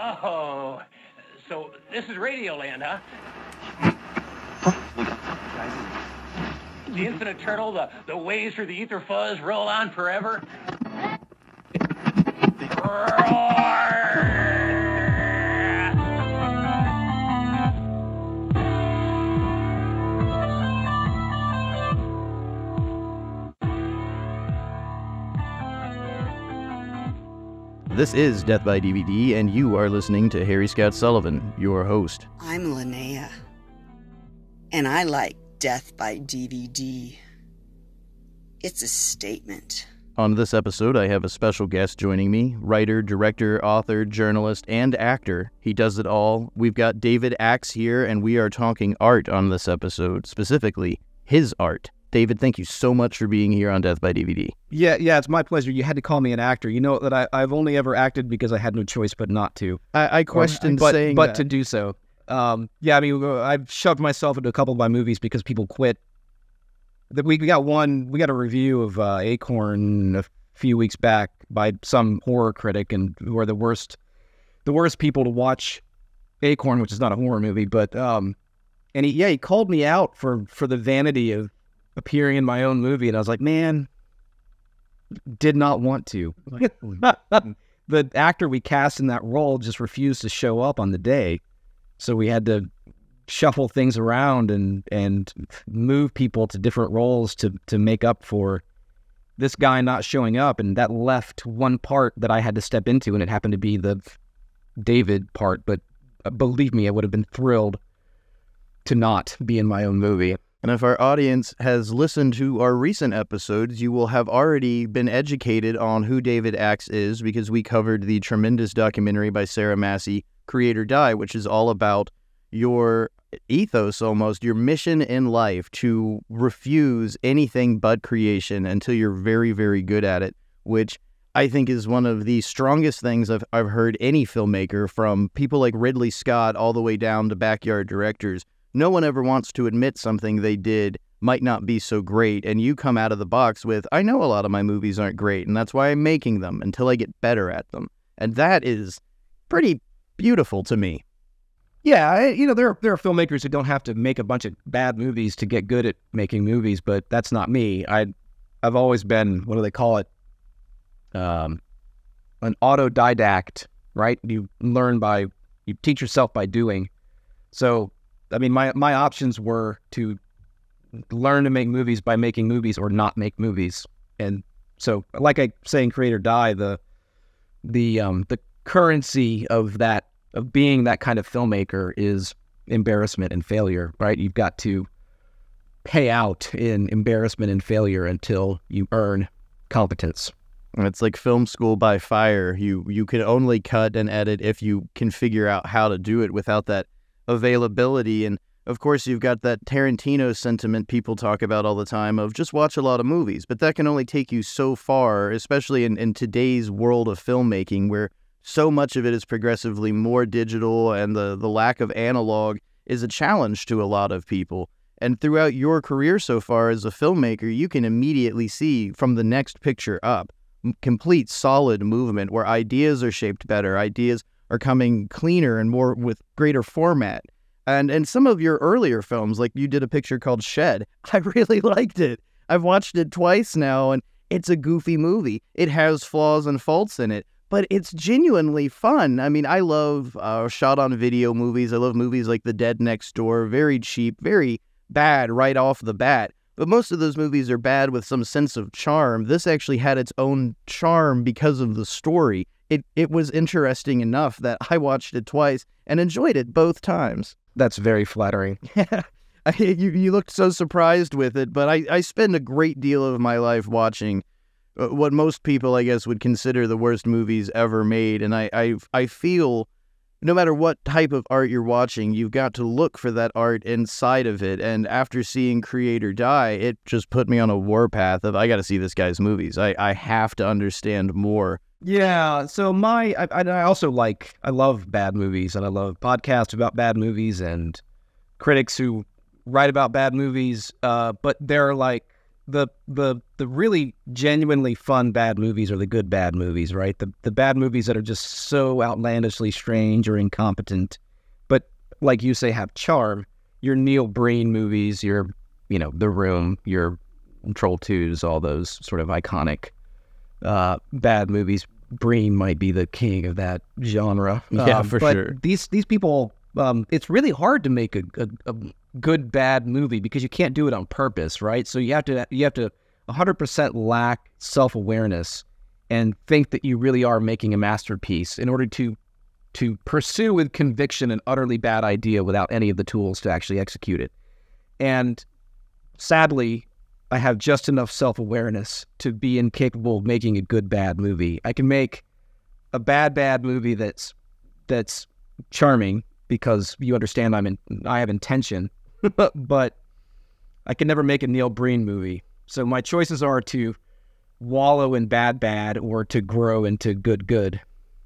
Oh, so this is Radioland, huh? The infinite turtle, the waves through the ether fuzz roll on forever. This is Death by DVD, and you are listening to Harry Scott Sullivan, your host. I'm Linnea, and I like Death by DVD. It's a statement. On this episode, I have a special guest joining me, writer, director, author, journalist, and actor. He does it all. We've got David Axe here, and we are talking art on this episode, specifically his art. David, thank you so much for being here on Death by DVD. Yeah, it's my pleasure. You had to call me an actor. You know that I've only ever acted because I had no choice but not to. I questioned saying but that. to do so. I've shoved myself into a couple of my movies because people quit. We got a review of Acorn a few weeks back by some horror critic, and who are the worst people to watch Acorn, which is not a horror movie, but and he called me out for the vanity of appearing in my own movie, and I was like, man, did not want to. The actor we cast in that role just refused to show up on the day, so we had to shuffle things around and move people to different roles to make up for this guy not showing up, and that left one part that I had to step into, and it happened to be the David part, but believe me, I would have been thrilled to not be in my own movie. And if our audience has listened to our recent episodes, you will have already been educated on who David Axe is, because we covered the tremendous documentary by Sarah Massey, Create or Die, which is all about your ethos, almost, your mission in life to refuse anything but creation until you're very, very good at it, which I think is one of the strongest things I've heard any filmmaker, from people like Ridley Scott all the way down to backyard directors. No one ever wants to admit something they did might not be so great, and you come out of the box with, I know a lot of my movies aren't great, and that's why I'm making them until I get better at them. And that is pretty beautiful to me. Yeah, there are filmmakers who don't have to make a bunch of bad movies to get good at making movies, but that's not me. I've always been, what do they call it? An autodidact, right? You teach yourself by doing. So, I mean, my options were to learn to make movies by making movies or not make movies. And so, like I say in Create or Die, the currency of being that kind of filmmaker is embarrassment and failure, right? You've got to pay out in embarrassment and failure until you earn competence. And it's like film school by fire. You can only cut and edit if you can figure out how to do it without that availability. And of course, you've got that Tarantino sentiment people talk about all the time of just watch a lot of movies, but that can only take you so far, especially in today's world of filmmaking, where so much of it is progressively more digital, and the lack of analog is a challenge to a lot of people. And throughout your career so far as a filmmaker, you can immediately see from the next picture up, complete solid movement where ideas are shaped better, ideas are coming cleaner and more with greater format. And some of your earlier films, like you did a picture called Shed, I really liked it. I've watched it twice now, and it's a goofy movie. It has flaws and faults in it, but it's genuinely fun. I mean, I love shot-on-video movies. I love movies like The Dead Next Door, very cheap, very bad right off the bat. But most of those movies are bad with some sense of charm. This actually had its own charm because of the story. It was interesting enough that I watched it twice and enjoyed it both times. That's very flattering. You looked so surprised with it, but I spend a great deal of my life watching what most people, I guess, would consider the worst movies ever made. And I feel no matter what type of art you're watching, you've got to look for that art inside of it. And after seeing Create or Die, it just put me on a warpath of, I got to see this guy's movies. I have to understand more. Yeah, so I love bad movies, and I love podcasts about bad movies and critics who write about bad movies, but they're like the really genuinely fun bad movies are the good bad movies, right? The bad movies that are just so outlandishly strange or incompetent, but like you say, have charm. Your Neil Breen movies, your The Room, your Troll 2s, all those sort of iconic bad movies. Breen might be the king of that genre. Yeah, for but sure. These people, it's really hard to make a good bad movie because you can't do it on purpose, right? So you have to 100% lack self-awareness and think that you really are making a masterpiece in order to pursue with conviction an utterly bad idea without any of the tools to actually execute it. And sadly, I have just enough self-awareness to be incapable of making a good bad movie. I can make a bad movie that's charming because you understand I have intention, but I can never make a Neil Breen movie. So my choices are to wallow in bad or to grow into good.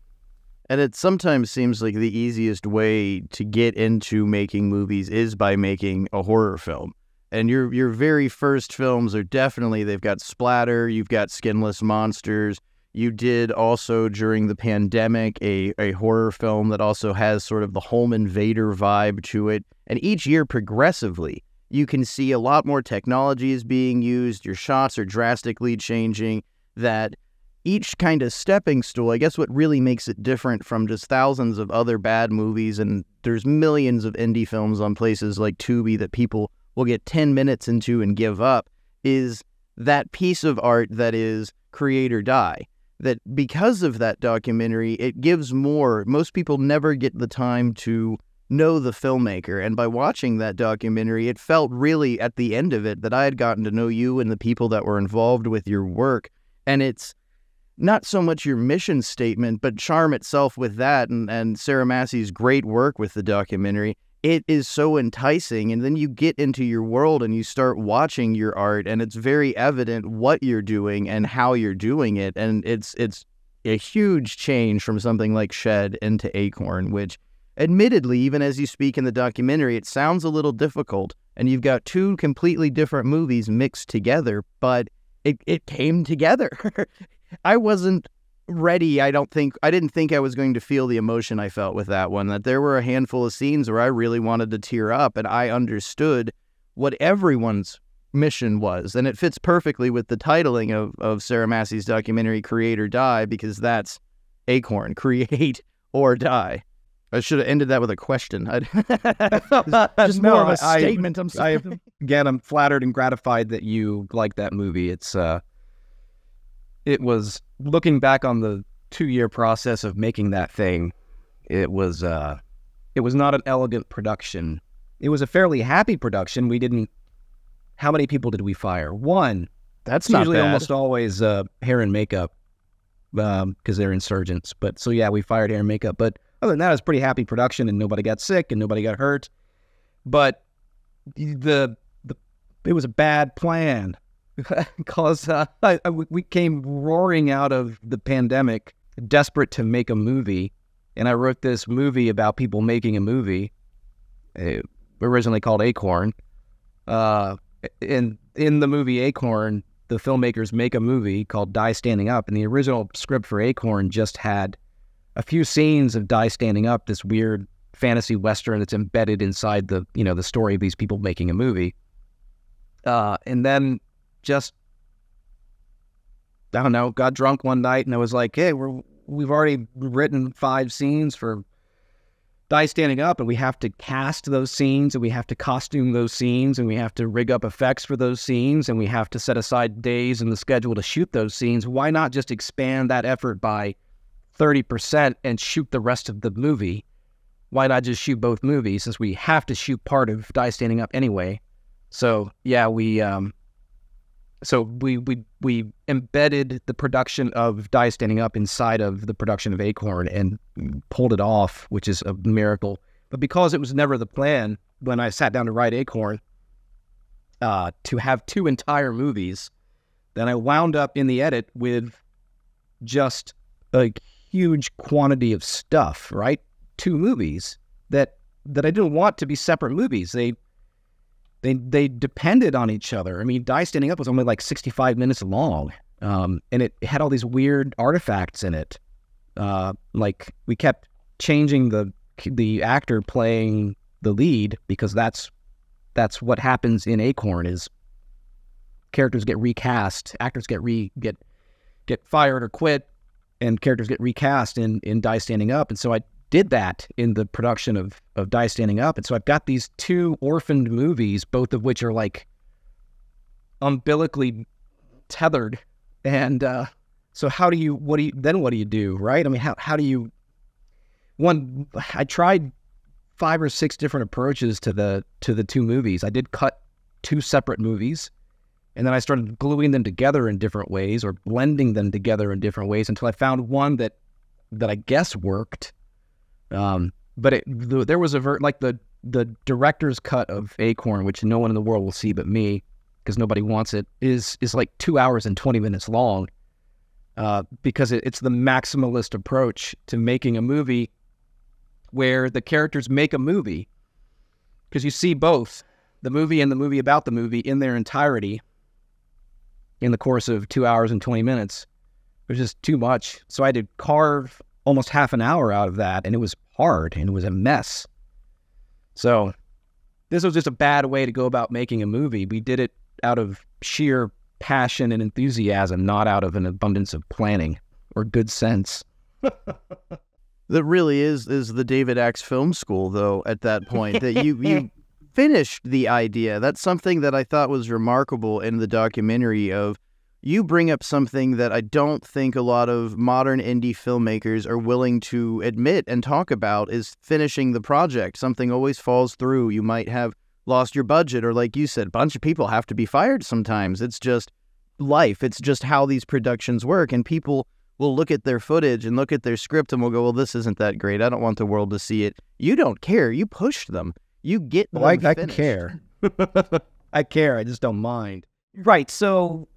And it sometimes seems like the easiest way to get into making movies is by making a horror film. And your very first films are definitely, they've got splatter, you've got skinless monsters. You did also, during the pandemic, a horror film that also has sort of the home invader vibe to it. And each year, progressively, you can see a lot more technology is being used. Your shots are drastically changing. That each kind of stepping stool, I guess what really makes it different from just thousands of other bad movies, and there's millions of indie films on places like Tubi that people will get 10 minutes into and give up, is that piece of art that is create or die. That because of that documentary, it gives more. Most people never get the time to know the filmmaker. And by watching that documentary, it felt really at the end of it that I had gotten to know you and the people that were involved with your work. And it's not so much your mission statement, but charm itself with that and Sarah Massey's great work with the documentary. It is so enticing, and then you get into your world and you start watching your art, and it's very evident what you're doing and how you're doing it, and it's a huge change from something like Shed into Acorn, which, admittedly, even as you speak in the documentary, it sounds a little difficult, and you've got two completely different movies mixed together, but it came together. I wasn't ready. I didn't think I was going to feel the emotion I felt with that one, that there were a handful of scenes where I really wanted to tear up, and I understood what everyone's mission was. And it fits perfectly with the titling of Sarah Massey's documentary, Create or Die, because that's Acorn, create or die. I should have ended that with a question. Just more of a statement. I'm sorry. Again, I'm flattered and gratified that you like that movie. It was, looking back on the 2-year process of making that thing, it was not an elegant production. It was a fairly happy production. How many people did we fire? One. That's usually not bad. Almost always hair and makeup because they're insurgents. But so yeah, we fired hair and makeup. But other than that, it was a pretty happy production, and nobody got sick and nobody got hurt. But it was a bad plan. Because we came roaring out of the pandemic, desperate to make a movie, and I wrote this movie about people making a movie, originally called Acorn. In the movie Acorn, the filmmakers make a movie called Die Standing Up, and the original script for Acorn just had a few scenes of Die Standing Up, this weird fantasy western that's embedded inside the story of these people making a movie, and then just, I don't know, got drunk one night and I was like, hey, we've already written 5 scenes for Die Standing Up, and we have to cast those scenes, and we have to costume those scenes, and we have to rig up effects for those scenes, and we have to set aside days in the schedule to shoot those scenes. Why not just expand that effort by 30% and shoot the rest of the movie? Why not just shoot both movies, since we have to shoot part of Die Standing Up anyway? So yeah, we embedded the production of Die Standing Up inside of the production of Acorn and pulled it off, which is a miracle. But because it was never the plan when I sat down to write Acorn, to have 2 entire movies, then I wound up in the edit with just a huge quantity of stuff, right? 2 movies that I didn't want to be separate movies. they depended on each other. I mean, Die Standing Up was only like 65 minutes long, and it had all these weird artifacts in it. Like we kept changing the actor playing the lead because that's what happens in Acorn is characters get recast, actors get fired or quit, and characters get recast in Die Standing Up. And so I did that in the production of Die Standing Up. And so I've got these two orphaned movies, both of which are like umbilically tethered. And so what do you do, right? I mean, how do you, I tried 5 or 6 different approaches to the two movies. I did cut 2 separate movies, and then I started gluing them together in different ways or blending them together in different ways until I found one that I guess worked. But there was the director's cut of Acorn, which no one in the world will see but me because nobody wants it, is like 2 hours and 20 minutes long, because it's the maximalist approach to making a movie where the characters make a movie, because you see both the movie and the movie about the movie in their entirety in the course of 2 hours and 20 minutes. It was just too much. So I had to carve almost half an hour out of that, and it was hard, and it was a mess. So this was just a bad way to go about making a movie. We did it out of sheer passion and enthusiasm, not out of an abundance of planning or good sense. That really is the David Axe Film School, though, at that point, that you finished the idea. That's something that I thought was remarkable in the documentary of you bring up something that I don't think a lot of modern indie filmmakers are willing to admit and talk about is finishing the project. Something always falls through. You might have lost your budget, or like you said, a bunch of people have to be fired sometimes. It's just life. It's just how these productions work, and people will look at their footage and look at their script and will go, well, this isn't that great. I don't want the world to see it. You don't care. You pushed them. You get them I finished. care. I care. I just don't mind. Right. So,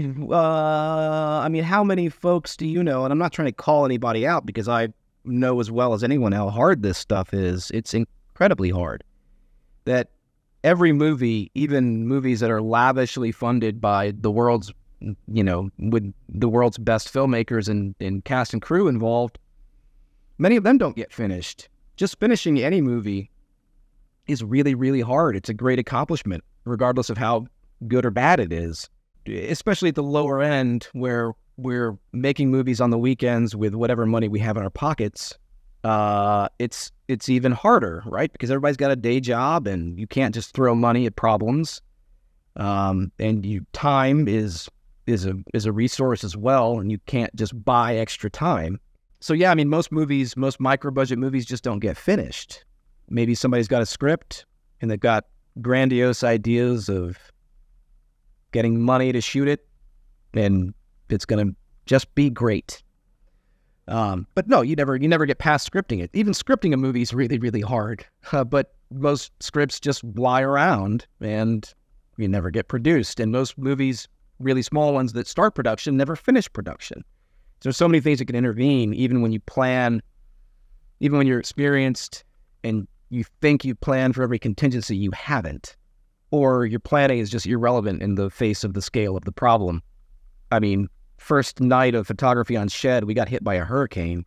I mean, how many folks do you know? And I'm not trying to call anybody out because I know as well as anyone how hard this stuff is. It's incredibly hard. That every movie, even movies that are lavishly funded by the world's, with the world's best filmmakers and cast and crew involved, many of them don't get finished. Just finishing any movie is really, really hard. It's a great accomplishment, regardless of how good or bad it is, especially at the lower end where we're making movies on the weekends with whatever money we have in our pockets. It's even harder, right? Because everybody's got a day job and you can't just throw money at problems. And time is a resource as well, and you can't just buy extra time. So yeah, I mean, most micro-budget movies just don't get finished. Maybe somebody's got a script and they've got grandiose ideas of getting money to shoot it, and it's going to just be great. But no, you never get past scripting it. Even scripting a movie is really, really hard. But most scripts just lie around and you never get produced. And most movies, really small ones that start production, never finish production. There's so many things that can intervene, even when you plan, even when you're experienced and you think you plan for every contingency, you haven't. Or your planning is just irrelevant in the face of the scale of the problem. I mean, first night of photography on Shed, we got hit by a hurricane.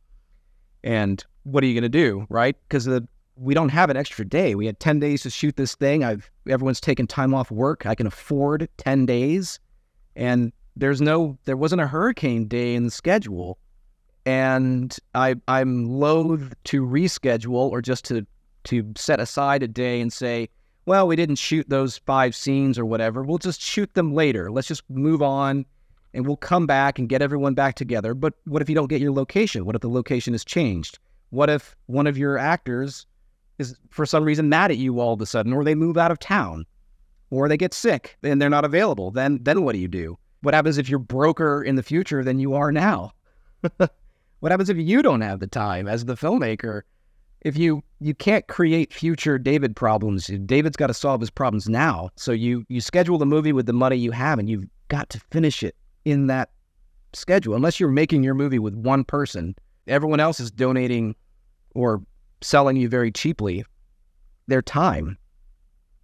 And what are you going to do, right? Because we don't have an extra day. We had 10 days to shoot this thing. Everyone's taken time off work. I can afford 10 days. And there wasn't a hurricane day in the schedule. And I'm loath to reschedule or just to set aside a day and say, well, we didn't shoot those 5 scenes or whatever. We'll just shoot them later. Let's just move on and we'll come back and get everyone back together. But what if you don't get your location? What if the location has changed? What if one of your actors is for some reason mad at you all of a sudden, or they move out of town, or they get sick and they're not available? Then what do you do? What happens if you're broker in the future than you are now? What happens if you don't have the time as the filmmaker? If you can't create future David problems, David's got to solve his problems now. So you schedule the movie with the money you have, and you've got to finish it in that schedule. Unless you're making your movie with one person, everyone else is donating or selling you very cheaply their time.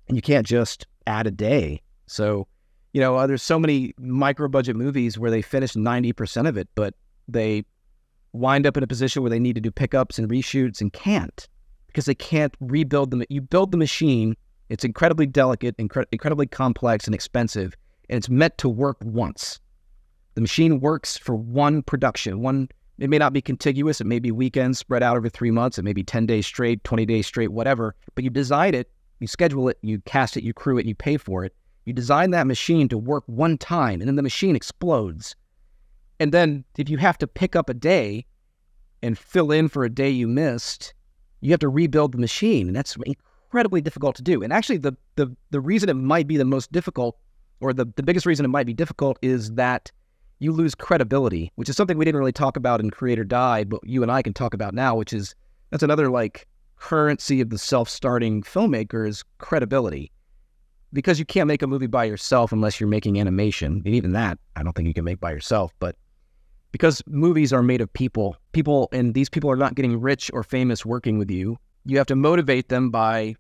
and you can't just add a day. So, there's so many micro-budget movies where they finish 90% of it, but they wind up in a position where they need to do pickups and reshoots and can't, because they can't rebuild them. You build the machine, it's incredibly delicate, incredibly complex and expensive, and it's meant to work once. The machine works for one production. It may not be contiguous. It may be weekends spread out over 3 months. It may be 10 days straight, 20 days straight, whatever. But you design it, you schedule it, you cast it, you crew it, you pay for it. You design that machine to work one time, and then the machine explodes. And then if you have to pick up a day and fill in for a day you missed, you have to rebuild the machine, and that's incredibly difficult to do. And actually, the reason it might be the most difficult, or the biggest reason it might be difficult, is that you lose credibility, which is something we didn't really talk about in Create or Die, but you and I can talk about now, that's another currency of the self-starting filmmaker is credibility. Because you can't make a movie by yourself unless you're making animation. And even that, I don't think you can make by yourself. But because movies are made of people, and these people are not getting rich or famous working with you, you have to motivate them by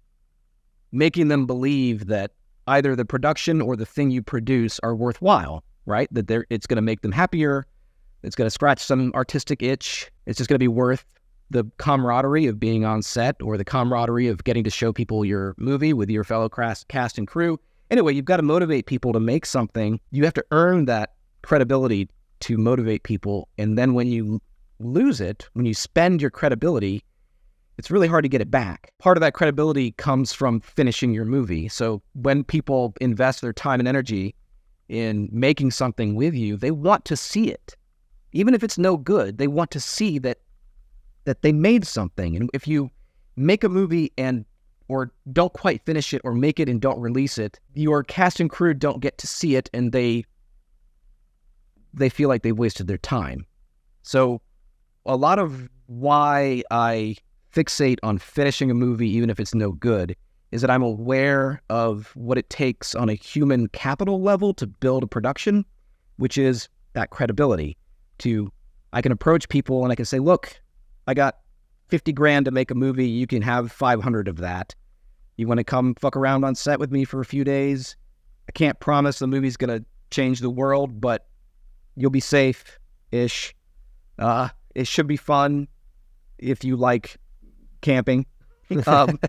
making them believe that either the production or the thing you produce are worthwhile, right? That it's going to make them happier. It's going to scratch some artistic itch. It's just going to be worth the camaraderie of being on set, or the camaraderie of getting to show people your movie with your fellow cast and crew. Anyway, you've got to motivate people to make something. You have to earn that credibility to motivate people. And then when you lose it, when you spend your credibility, it's really hard to get it back. Part of that credibility comes from finishing your movie. So when people invest their time and energy in making something with you, they want to see it. Even if it's no good, they want to see that they made something. And if you make a movie or don't quite finish it, or make it and don't release it, your cast and crew don't get to see it, and they feel like they wasted their time. So a lot of why I fixate on finishing a movie, even if it's no good, is that I'm aware of what it takes on a human capital level to build a production, which is that credibility. I can approach people and I can say, look, I got 50 grand to make a movie. You can have 500 of that. You want to come fuck around on set with me for a few days? I can't promise the movie's going to change the world, but you'll be safe-ish. It should be fun if you like camping. You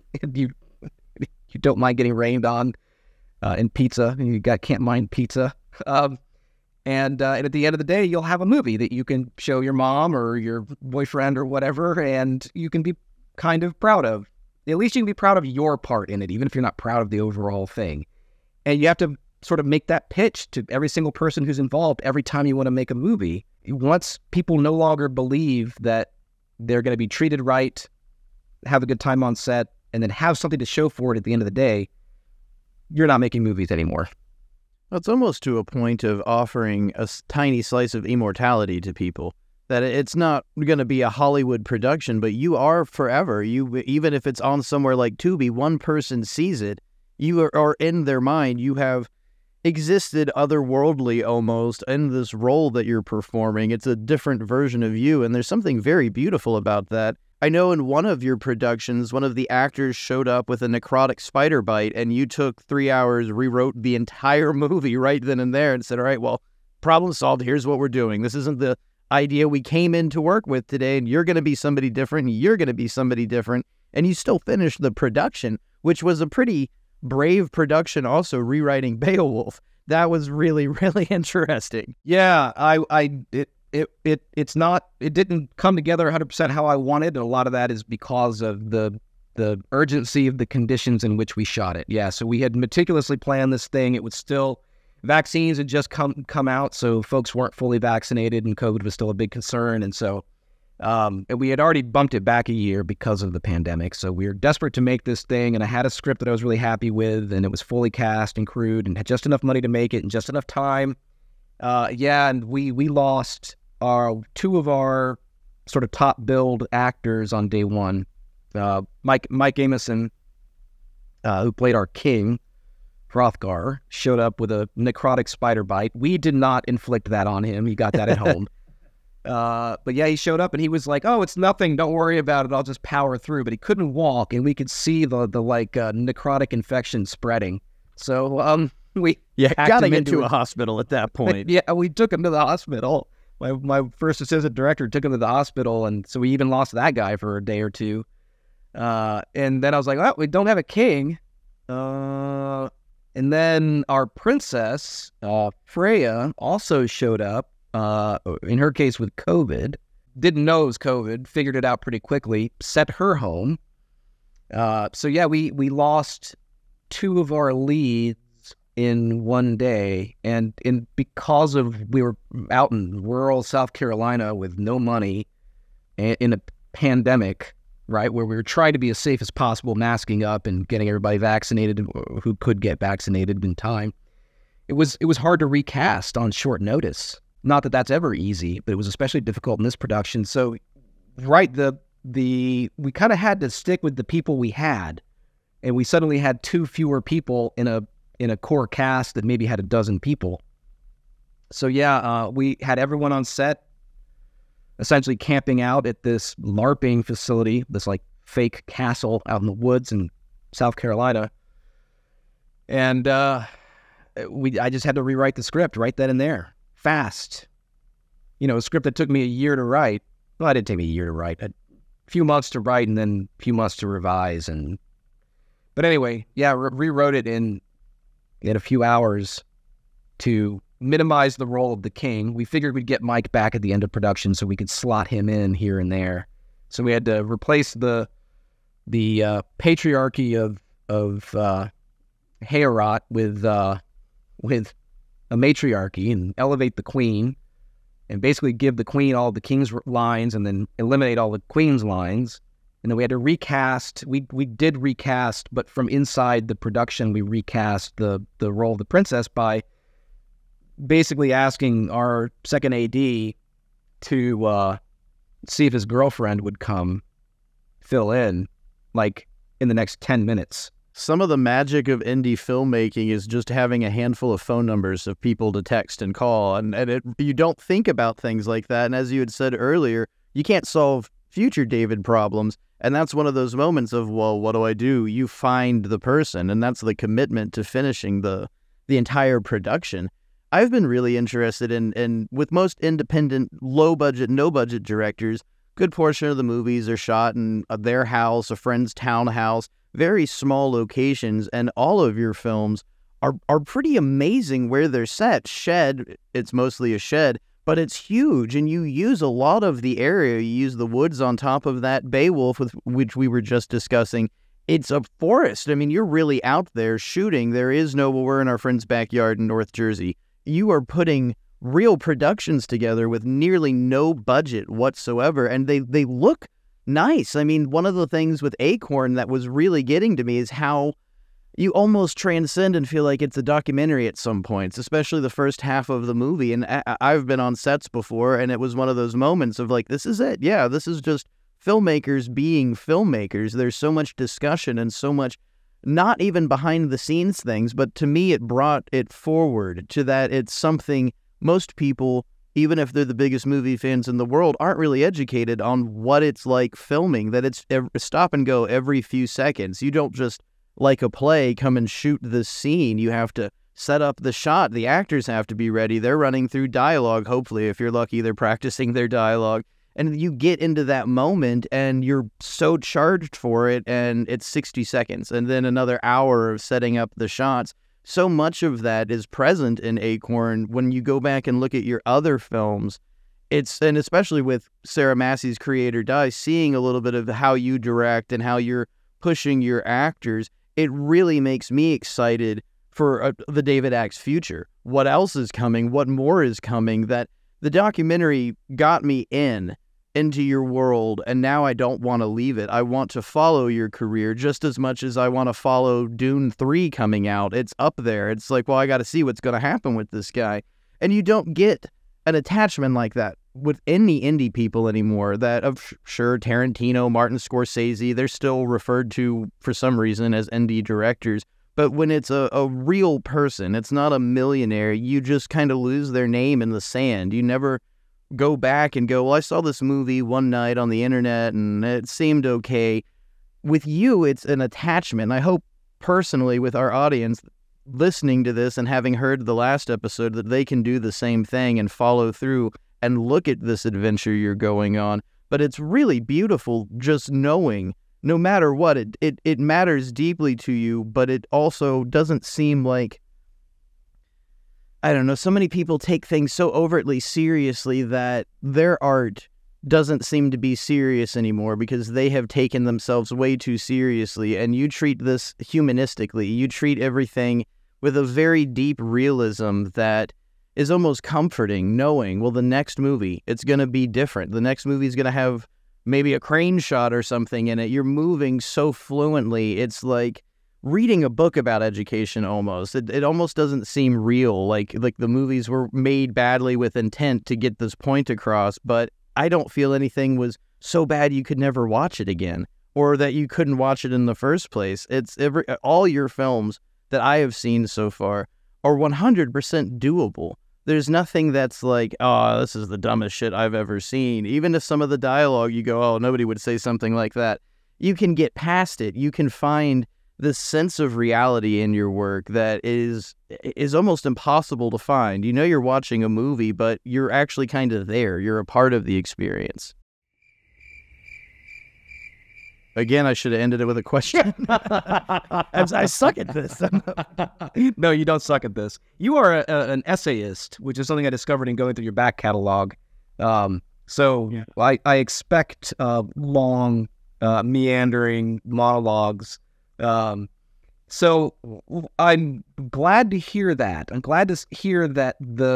don't mind getting rained on, and pizza. Can't mind pizza. And at the end of the day, you'll have a movie that you can show your mom or your boyfriend or whatever, and you can be kind of proud of. At least you can be proud of your part in it, even if you're not proud of the overall thing. And you have to sort of make that pitch to every single person who's involved every time you want to make a movie. Once people no longer believe that they're going to be treated right, have a good time on set, and then have something to show for it at the end of the day, you're not making movies anymore. It's almost to a point of offering a tiny slice of immortality to people. That it's not going to be a Hollywood production, but you are forever. Even if it's on somewhere like Tubi, one person sees it, you are in their mind. You have existed otherworldly almost in this role that you're performing. It's a different version of you, and there's something very beautiful about that. I know in one of your productions, one of the actors showed up with a necrotic spider bite, and you took 3 hours, rewrote the entire movie right then and there, and said, all right, well, problem solved. Here's what we're doing. This isn't the idea we came in to work with today, and you're going to be somebody different, and you're going to be somebody different. And you still finished the production, which was a pretty brave production, also rewriting Beowulf. That was really, really interesting. Yeah, it didn't come together 100% how I wanted, and a lot of that is because of the urgency of the conditions in which we shot it. Yeah, so we had meticulously planned this thing. It was still, vaccines had just come out, so folks weren't fully vaccinated, and COVID was still a big concern, and so and we had already bumped it back a year because of the pandemic, so we were desperate to make this thing, and I had a script that I was really happy with, and it was fully cast and crewed, and had just enough money to make it, and just enough time. And we lost two of our sort of top billed actors on day one. Mike Amison, who played our king, Hrothgar, showed up with a necrotic spider bite. We did not inflict that on him. He got that at home. But yeah, he showed up and he was like, "Oh, it's nothing. Don't worry about it. I'll just power through." But he couldn't walk, and we could see the necrotic infection spreading. So we packed gotta him get into to a hospital at that point. Yeah, we took him to the hospital. My first assistant director took him to the hospital, and so we even lost that guy for a day or two. And then I was like, "Well, we don't have a king." And then our princess, Freya, also showed up, in her case with COVID. Didn't know it was COVID, figured it out pretty quickly, sent her home. So yeah, we lost 2 of our leads in one day. And because we were out in rural South Carolina with no money in a pandemic, right, where we were trying to be as safe as possible, masking up and getting everybody vaccinated who could get vaccinated in time. It was hard to recast on short notice. Not that that's ever easy, but it was especially difficult in this production. So, right, we kind of had to stick with the people we had, and we suddenly had 2 fewer people in a core cast that maybe had a dozen people. So yeah, we had everyone on set, essentially camping out at this LARPing facility, this like fake castle out in the woods in South Carolina. And I just had to rewrite the script right then and there, fast. A script that took me a year to write. Well, it didn't take me a year to write, a few months to write and then a few months to revise. But anyway, yeah, rewrote it in a few hours to minimize the role of the king. We figured we'd get Mike back at the end of production so we could slot him in here and there. So we had to replace the patriarchy of Heorot with a matriarchy and elevate the queen and basically give the queen all the king's lines and then eliminate all the queen's lines. And then we had to recast. We did recast, but from inside the production, we recast the role of the princess by basically asking our second AD to see if his girlfriend would come fill in, like, in the next 10 minutes. Some of the magic of indie filmmaking is just having a handful of phone numbers of people to text and call. And you don't think about things like that. And as you had said earlier, you can't solve future David problems. And that's one of those moments of, well, what do? You find the person. And that's the commitment to finishing the entire production. I've been really interested in with most independent, low-budget, no-budget directors, good portion of the movies are shot in their house, a friend's townhouse, very small locations, and all of your films are pretty amazing where they're set. Shed, it's mostly a shed, but it's huge, and you use a lot of the area. You use the woods on top of that Beowulf, which we were just discussing. It's a forest. I mean, you're really out there shooting. There is no, well, we're in our friend's backyard in North Jersey. You are putting real productions together with nearly no budget whatsoever, and they look nice. I mean, one of the things with Acorn that was really getting to me is how you almost transcend and feel like it's a documentary at some points, especially the first half of the movie. And I've been on sets before, and it was one of those moments of like, this is it. Yeah, this is just filmmakers being filmmakers. There's so much discussion and so much, not even behind the scenes things, but to me, it brought it forward to that it's something most people, even if they're the biggest movie fans in the world, aren't really educated on what it's like filming, that it's stop and go every few seconds. You don't just, like a play, come and shoot the scene. You have to set up the shot. The actors have to be ready. They're running through dialogue. Hopefully, if you're lucky, they're practicing their dialogue. And you get into that moment and you're so charged for it, and it's 60 seconds. And then another hour of setting up the shots. So much of that is present in Acorn. When you go back and look at your other films, and especially with Sarah Massey's Create or Die, seeing a little bit of how you direct and how you're pushing your actors, it really makes me excited for the David Axe future. What else is coming? What more is coming? That the documentary got me into your world, and now I don't want to leave it. I want to follow your career just as much as I want to follow Dune 3 coming out. It's up there. It's like, well, I got to see what's going to happen with this guy. And you don't get an attachment like that with any indie people anymore. That, of sure, Tarantino, Martin Scorsese, they're still referred to for some reason as indie directors. But when it's a real person, it's not a millionaire, you just kind of lose their name in the sand. You never go back and go, well, I saw this movie one night on the internet and it seemed okay. With you, it's an attachment. I hope personally with our audience listening to this and having heard the last episode that they can do the same thing and follow through and look at this adventure you're going on. But it's really beautiful just knowing, no matter what, it matters deeply to you, but it also doesn't seem like, I don't know, so many people take things so overtly seriously that their art doesn't seem to be serious anymore because they have taken themselves way too seriously. And you treat this humanistically. You treat everything with a very deep realism that is almost comforting, knowing, well, the next movie, it's going to be different. The next movie is going to have maybe a crane shot or something in it. You're moving so fluently. It's like reading a book about education almost. It almost doesn't seem real, like the movies were made badly with intent to get this point across, but I don't feel anything was so bad you could never watch it again, or that you couldn't watch it in the first place. All your films that I have seen so far are 100% doable. There's nothing that's like, oh, this is the dumbest shit I've ever seen. Even if some of the dialogue you go, oh, nobody would say something like that. You can get past it. You can find this sense of reality in your work that is almost impossible to find. You know you're watching a movie, but you're actually kind of there. You're a part of the experience. Again, I should have ended it with a question. I suck at this. No, you don't suck at this. You are an essayist, which is something I discovered in going through your back catalog. I expect long, meandering monologues. So I'm glad to hear that. I'm glad to hear that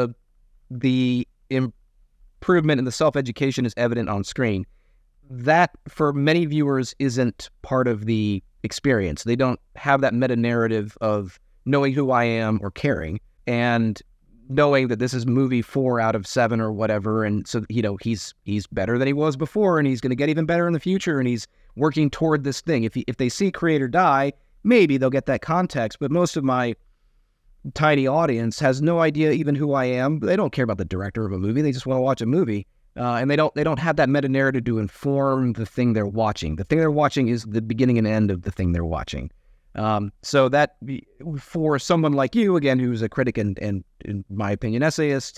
the improvement in the self-education is evident on screen. That, for many viewers, isn't part of the experience. They don't have that meta-narrative of knowing who I am or caring, and knowing that this is movie 4 out of 7 or whatever, and so, he's better than he was before, and he's going to get even better in the future, and he's working toward this thing. If they see create or die, maybe they'll get that context, but most of my tiny audience has no idea even who I am. They don't care about the director of a movie. They just want to watch a movie. And they don't have that meta-narrative to inform the thing they're watching. The thing they're watching is the beginning and end of the thing they're watching. So that, for someone like you, again, who's a critic and in my opinion, essayist,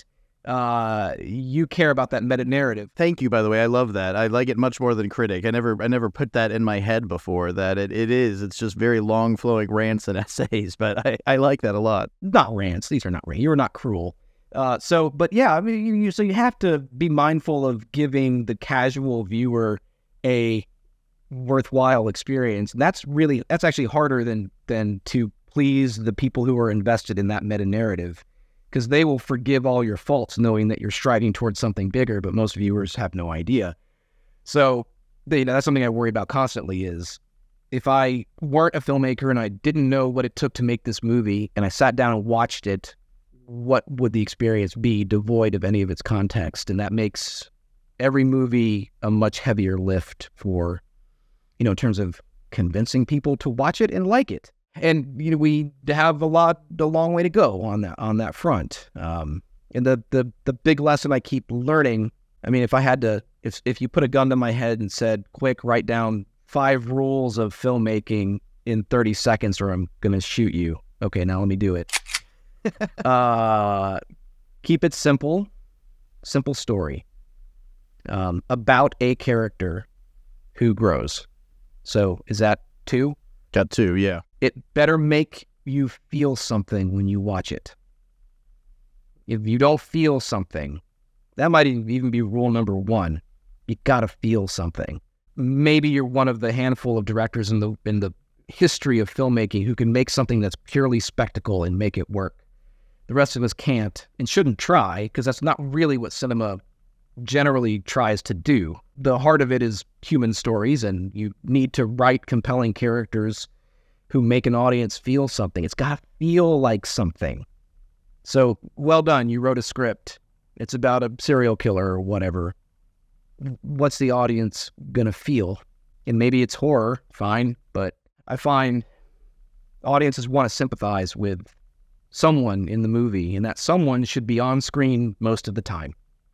you care about that meta-narrative. Thank you, by the way. I love that. I like it much more than critic. I never put that in my head before, that it's just very long flowing rants and essays, but I like that a lot. Not rants. These are not rants. You are not cruel. But yeah, I mean, you have to be mindful of giving the casual viewer a worthwhile experience. And that's actually harder than to please the people who are invested in that meta-narrative, because they will forgive all your faults knowing that you're striving towards something bigger, but most viewers have no idea. So, that's something I worry about constantly is, if I weren't a filmmaker and I didn't know what it took to make this movie, and I sat down and watched it, what would the experience be devoid of any of its context? And that makes every movie a much heavier lift for, in terms of convincing people to watch it and like it. And, we have a long way to go on that front. And the big lesson I keep learning, I mean, if you put a gun to my head and said, quick, write down 5 rules of filmmaking in 30 seconds or I'm going to shoot you. Okay, now let me do it. Keep it simple story, about a character who grows. So is that 2? Got 2, yeah. It better make you feel something when you watch it. If you don't feel something, that might even be rule number 1. You gotta feel something. Maybe you're one of the handful of directors in the history of filmmaking who can make something that's purely spectacle and make it work. The rest of us can't and shouldn't try, because that's not really what cinema generally tries to do. The heart of it is human stories, and you need to write compelling characters who make an audience feel something. It's got to feel like something. So, well done. You wrote a script. It's about a serial killer or whatever. What's the audience going to feel? And maybe it's horror, fine, but I find audiences want to sympathize with someone in the movie, and that someone should be on screen most of the time.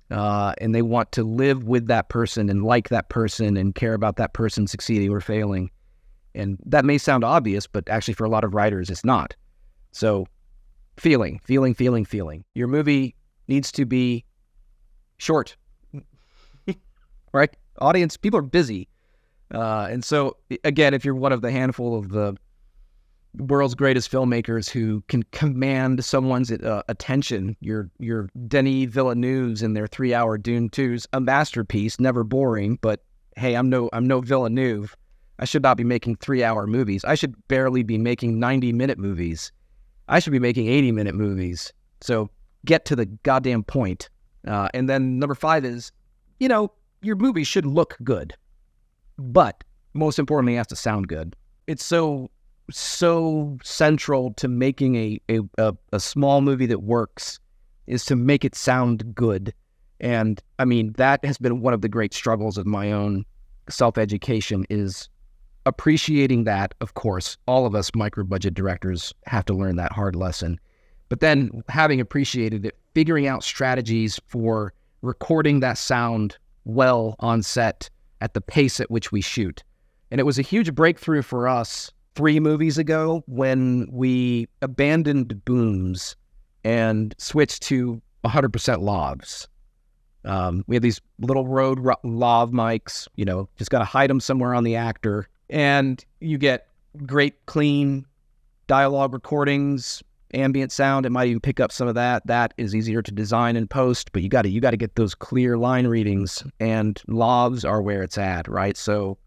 and they want to live with that person and like that person and care about that person succeeding or failing. And that may sound obvious, but actually for a lot of writers, it's not. So feeling. Your movie needs to be short, right? Audience, people are busy. And so, again, if you're one of the handful of the world's greatest filmmakers who can command someone's attention, your Denis Villeneuve's in their 3-hour Dune 2's a masterpiece, never boring, but hey, I'm no Villeneuve. I should not be making 3-hour movies. I should barely be making 90-minute movies. I should be making 80-minute movies. So get to the goddamn point. And then number 5 is, your movie should look good, but most importantly, it has to sound good. It's so central to making a small movie that works is to make it sound good. And I mean, that has been one of the great struggles of my own self-education, is appreciating that. Of course, all of us micro-budget directors have to learn that hard lesson. But then having appreciated it, figuring out strategies for recording that sound well on set at the pace at which we shoot. And it was a huge breakthrough for us 3 movies ago when we abandoned booms and switched to 100% lavs. We had these little Rode lav mics, just got to hide them somewhere on the actor. And you get great, clean dialogue recordings, ambient sound. It might even pick up some of that. That is easier to design and post, but you got to get those clear line readings, and lavs are where it's at, right? So,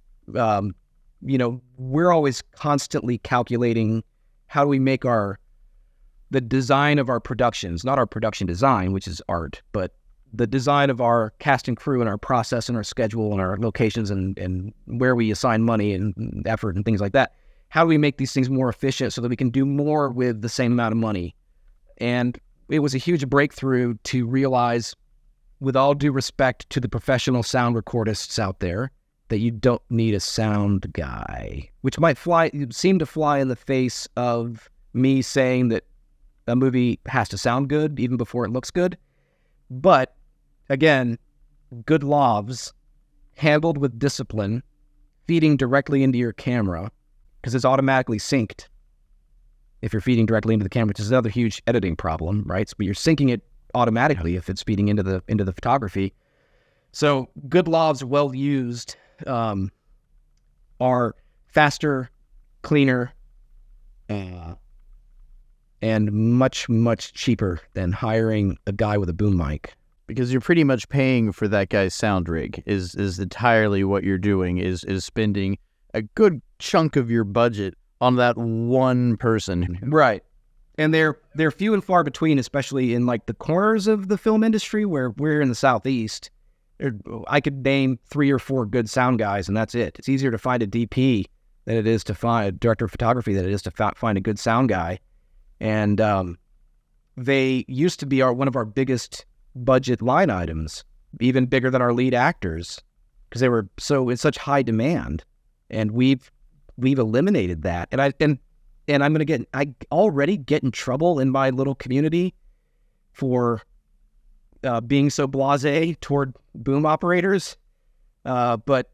we're always constantly calculating how do we make the design of our productions, not our production design, which is art, but the design of our cast and crew and our process and our schedule and our locations and where we assign money and effort and things like that. How do we make these things more efficient so that we can do more with the same amount of money? And it was a huge breakthrough to realize, with all due respect to the professional sound recordists out there, that you don't need a sound guy, which might seem to fly in the face of me saying that a movie has to sound good even before it looks good. But again, good lavs handled with discipline, feeding directly into your camera, because it's automatically synced if you're feeding directly into the camera, which is another huge editing problem, right? But you're syncing it automatically if it's feeding into the photography. So good lavs, well used, are faster, cleaner, and much, much cheaper than hiring a guy with a boom mic. Because you're pretty much paying for that guy's sound rig is entirely what you're doing, is spending a good chunk of your budget on that one person. Right. And they're few and far between, especially in like the corners of the film industry where we're in the Southeast. I could name 3 or 4 good sound guys, and that's it. It's easier to find a DP than it is to find a director of photography than it is to find a good sound guy. And they used to be one of our biggest budget line items, even bigger than our lead actors, because they were in such high demand. And we've eliminated that. And I already get in trouble in my little community for being so blasé toward boom operators. But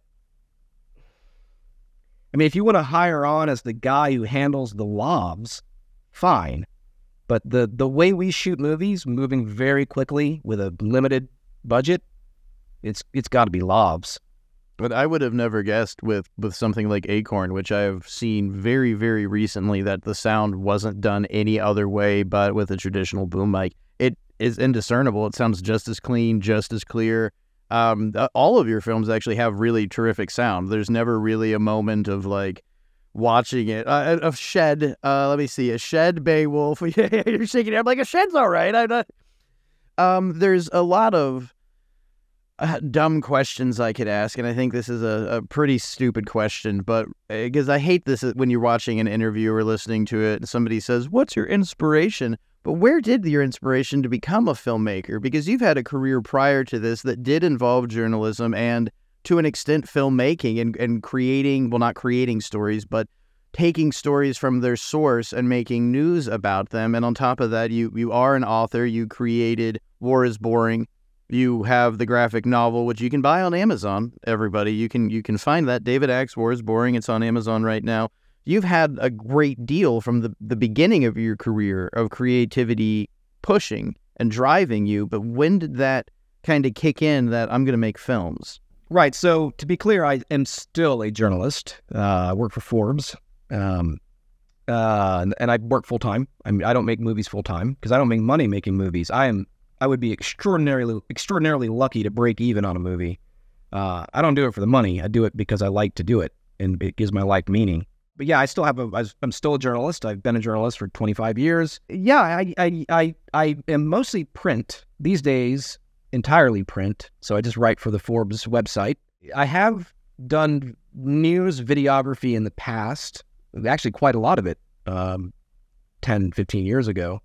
I mean, if you want to hire on as the guy who handles the lavs, fine. But the way we shoot movies, moving very quickly with a limited budget, it's got to be lavs. But I would have never guessed with something like Acorn, which I have seen very, very recently, that the sound wasn't done any other way but with a traditional boom mic. It is indiscernible. It sounds just as clean, just as clear. All of your films actually have really terrific sound. There's never really a moment of like watching it. A shed, let me see, a shed, Beowulf. Yeah, you're shaking it. I'm like, a shed's all right. I'm not. There's a lot of dumb questions I could ask, and I think this is a pretty stupid question, but because I hate this when you're watching an interview or listening to it and somebody says, what's your inspiration? But where did your inspiration to become a filmmaker? Because you've had a career prior to this that did involve journalism and, to an extent, filmmaking and creating, well, not creating stories, but taking stories from their source and making news about them. And on top of that, you are an author. You created War is Boring. You have the graphic novel, which you can buy on Amazon, everybody. You can find that. David Axe, War is Boring. It's on Amazon right now. You've had a great deal from the beginning of your career of creativity pushing and driving you, but when did that kind of kick in that I'm going to make films? Right. So to be clear, I am still a journalist. I work for Forbes, and I work full time. I mean, I don't make movies full time because I don't make money making movies. I would be extraordinarily lucky to break even on a movie. I don't do it for the money. I do it because I like to do it, and it gives my life meaning. But yeah, I'm still a journalist. I've been a journalist for 25 years. Yeah, I am mostly print these days, entirely print. So I just write for the Forbes website. I have done news videography in the past, actually quite a lot of it, 10, 15 years ago.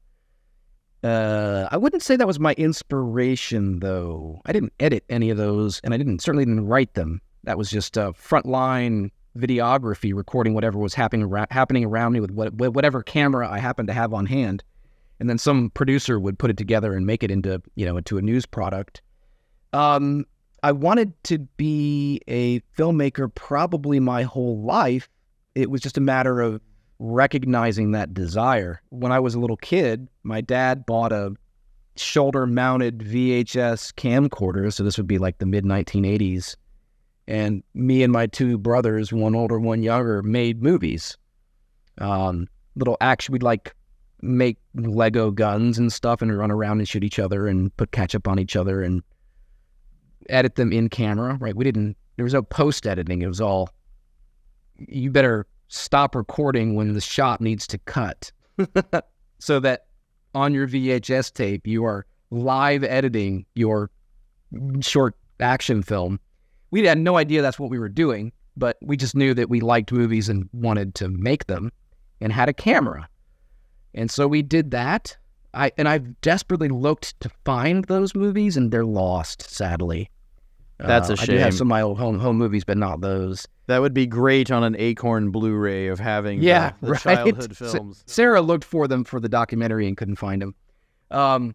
I wouldn't say that was my inspiration, though. I didn't edit any of those, and I certainly didn't write them. That was just frontline videography, recording whatever was happening around me with whatever camera I happened to have on hand, and then some producer would put it together and make it into a news product. I wanted to be a filmmaker probably my whole life. It was just a matter of recognizing that desire. When I was a little kid, my dad bought a shoulder-mounted VHS camcorder, so this would be like the mid-1980s, and me and my two brothers, one older, one younger, made movies. Little action, we'd like make Lego guns and stuff and run around and shoot each other and put ketchup on each other and edit them in camera, right? There was no post-editing. It was all, you better stop recording when the shot needs to cut so that on your VHS tape, you are live editing your short action film. We had no idea that's what we were doing, but we just knew that we liked movies and wanted to make them and had a camera. And so we did that. I've desperately looked to find those movies, and they're lost, sadly. That's a shame. I do have some of my old home movies, but not those. That would be great on an Acorn Blu-ray of having the right? childhood films. Sarah looked for them for the documentary and couldn't find them. I'm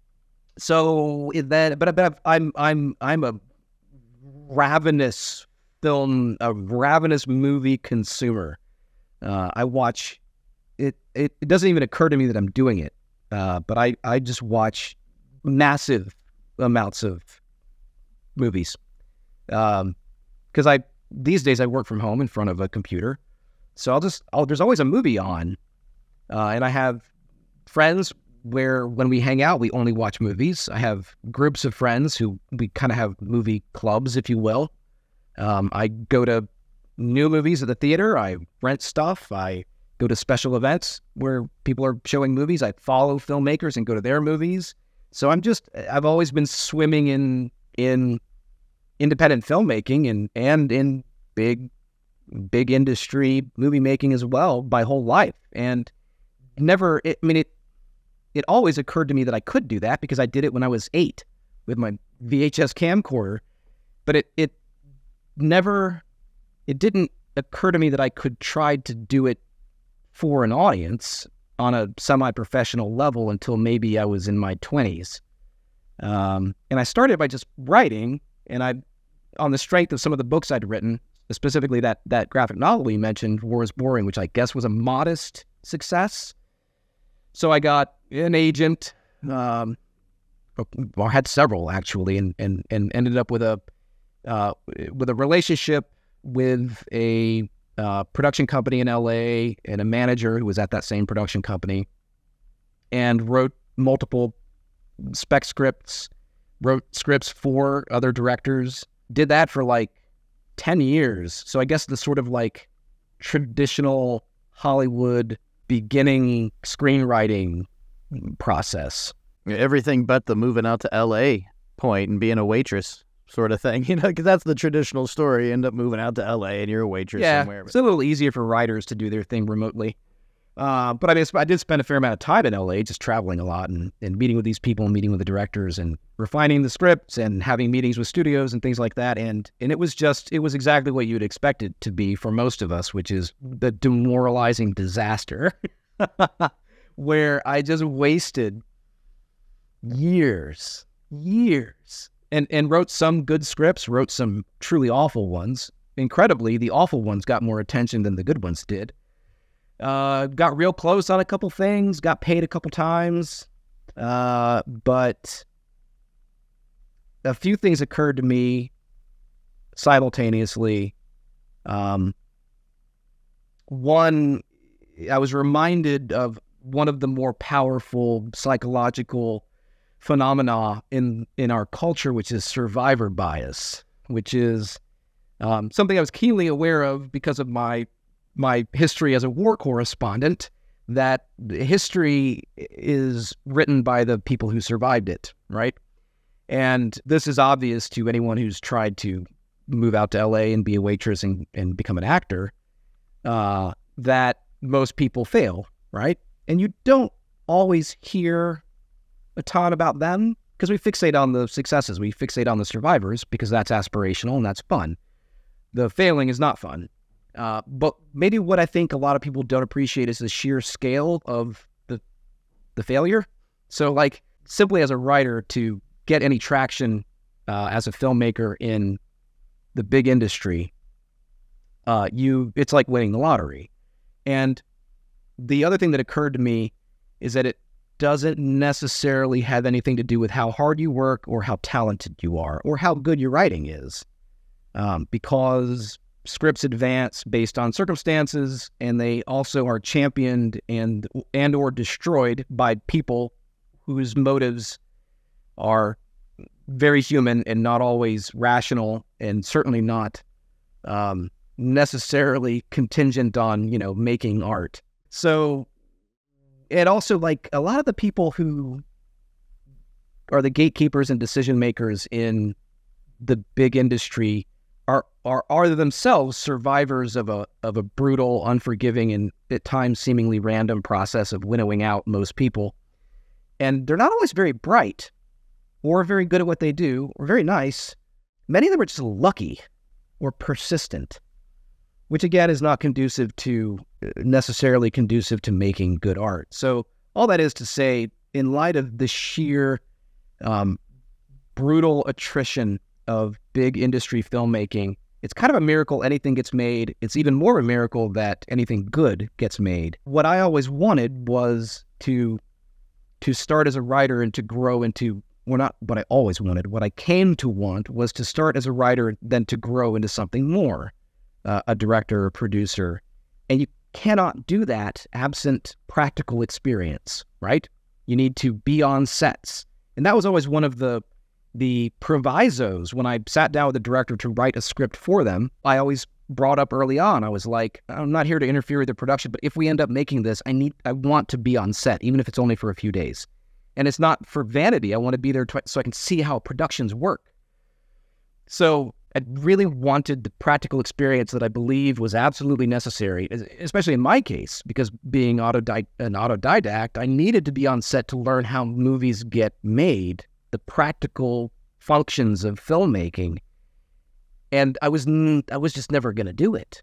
a ravenous movie consumer. I watch it. It doesn't even occur to me that I'm doing it. But I just watch massive amounts of movies. Because these days I work from home in front of a computer. So there's always a movie on. And I have friends where when we hang out, we only watch movies. I have groups of friends who we kind of have movie clubs, if you will. I go to new movies at the theater. I rent stuff. I go to special events where people are showing movies. I follow filmmakers and go to their movies. So I've always been swimming in independent filmmaking and in big industry movie making as well my whole life. And it always occurred to me that I could do that because I did it when I was 8 with my VHS camcorder. But it didn't occur to me that I could try to do it for an audience on a semi-professional level until maybe I was in my 20s. And I started by just writing, and on the strength of some of the books I'd written, specifically that graphic novel you mentioned, War is Boring, which I guess was a modest success. So I got an agent, or had several actually, and ended up with a relationship with a production company in LA and a manager who was at that same production company, and wrote multiple spec scripts, wrote scripts for other directors, did that for like 10 years. So I guess the sort of like traditional Hollywood beginning screenwriting process. Everything but the moving out to LA point and being a waitress sort of thing, because that's the traditional story. You end up moving out to LA and you're a waitress somewhere. It's a little easier for writers to do their thing remotely. But I did spend a fair amount of time in LA just traveling a lot and meeting with these people and meeting with the directors and refining the scripts and having meetings with studios and things like that. And it was exactly what you'd expect it to be for most of us, which is the demoralizing disaster where I just wasted years years and wrote some good scripts, wrote some truly awful ones. Incredibly, the awful ones got more attention than the good ones did. Got real close on a couple things, got paid a couple times, but a few things occurred to me simultaneously. One, I was reminded of one of the more powerful psychological phenomena in our culture, which is survivor bias, which is something I was keenly aware of because of my history as a war correspondent, that history is written by the people who survived it, right? And this is obvious to anyone who's tried to move out to LA and be a waitress and become an actor, that most people fail, right? And you don't always hear a ton about them because we fixate on the successes. We fixate on the survivors because that's aspirational and that's fun. The failing is not fun. But maybe what I think a lot of people don't appreciate is the sheer scale of the failure. So like simply as a writer, to get any traction as a filmmaker in the big industry, it's like winning the lottery. And the other thing that occurred to me is that it doesn't necessarily have anything to do with how hard you work or how talented you are or how good your writing is, because scripts advance based on circumstances, and they also are championed and or destroyed by people whose motives are very human and not always rational, and certainly not necessarily contingent on, making art. So, and also, like, a lot of the people who are the gatekeepers and decision makers in the big industry are themselves survivors of a brutal, unforgiving, and at times seemingly random process of winnowing out most people. And they're not always very bright or very good at what they do or very nice. Many of them are just lucky or persistent, which again is not necessarily conducive to making good art. So all that is to say, in light of the sheer brutal attrition of big industry filmmaking, it's kind of a miracle anything gets made. It's even more a miracle that anything good gets made. What I always wanted was to start as a writer and to grow into, well, not what I always wanted. What I came to want was to start as a writer, then to grow into something more, a director or producer. And you cannot do that absent practical experience, right? You need to be on sets. And that was always one of the provisos when I sat down with the director to write a script for them. I always brought up early on, I was like, I'm not here to interfere with the production, but if we end up making this, I want to be on set, even if it's only for a few days. And it's not for vanity. I want to be there so I can see how productions work. So I really wanted the practical experience that I believe was absolutely necessary, especially in my case, because being an autodidact, I needed to be on set to learn how movies get made, the practical functions of filmmaking. And I was just never going to do it.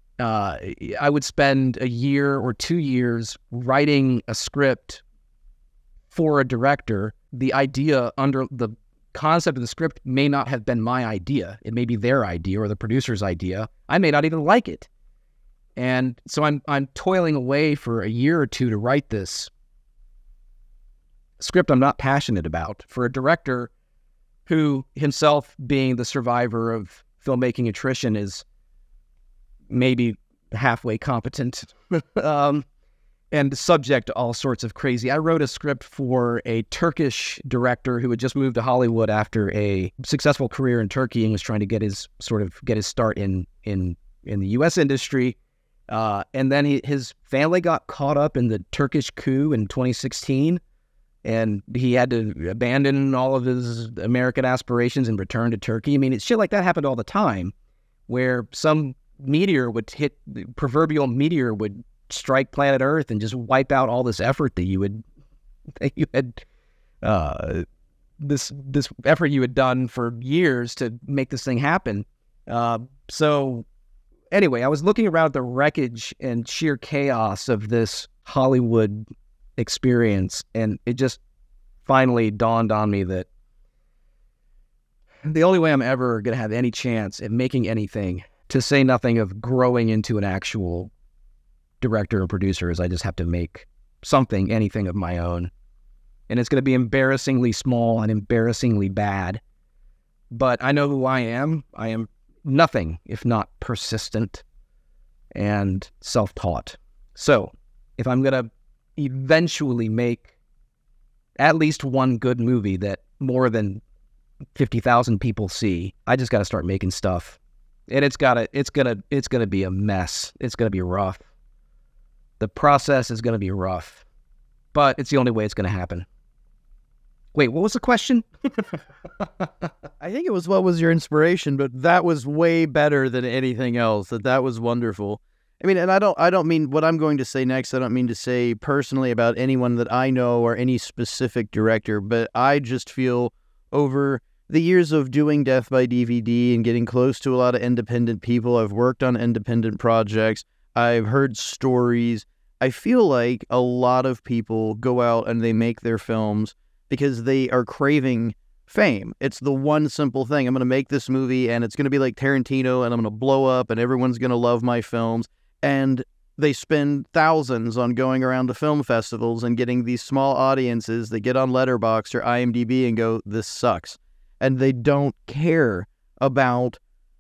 I would spend a year or 2 years writing a script for a director. The idea under the concept of the script may not have been my idea. It may be their idea or the producer's idea. I may not even like it. And so I'm toiling away for a year or two to write this script I'm not passionate about for a director who himself, being the survivor of filmmaking attrition, is maybe halfway competent and subject to all sorts of crazy. I wrote a script for a Turkish director who had just moved to Hollywood after a successful career in Turkey and was trying to get his start in the U.S. industry. And then his family got caught up in the Turkish coup in 2016. And he had to abandon all of his American aspirations and return to Turkey. I mean, shit like that happened all the time, where some meteor would hit, the proverbial meteor would strike planet Earth and just wipe out all this effort that you had this effort you had done for years to make this thing happen. So anyway, I was looking around the wreckage and sheer chaos of this Hollywood experience, and it just finally dawned on me that the only way I'm ever going to have any chance at making anything, to say nothing of growing into an actual director or producer, is I just have to make something, anything of my own. And it's going to be embarrassingly small and embarrassingly bad. But I know who I am. I am nothing if not persistent and self-taught. So if I'm going to eventually make at least one good movie that more than 50,000 people see, I just got to start making stuff. And it's gonna be a mess. It's gonna be rough. The process is gonna be rough, but it's the only way it's gonna happen. Wait, what was the question? I think it was, what was your inspiration, but that was way better than anything else. That was wonderful. I mean, and I don't mean what I'm going to say next. I don't mean to say personally about anyone that I know or any specific director, but I just feel over the years of doing Death by DVD and getting close to a lot of independent people, I've worked on independent projects, I've heard stories. I feel like a lot of people go out and they make their films because they are craving fame. It's the one simple thing. I'm going to make this movie and it's going to be like Tarantino and I'm going to blow up and everyone's going to love my films. And they spend thousands on going around to film festivals and getting these small audiences that get on Letterboxd or IMDb and go, this sucks. And they don't care about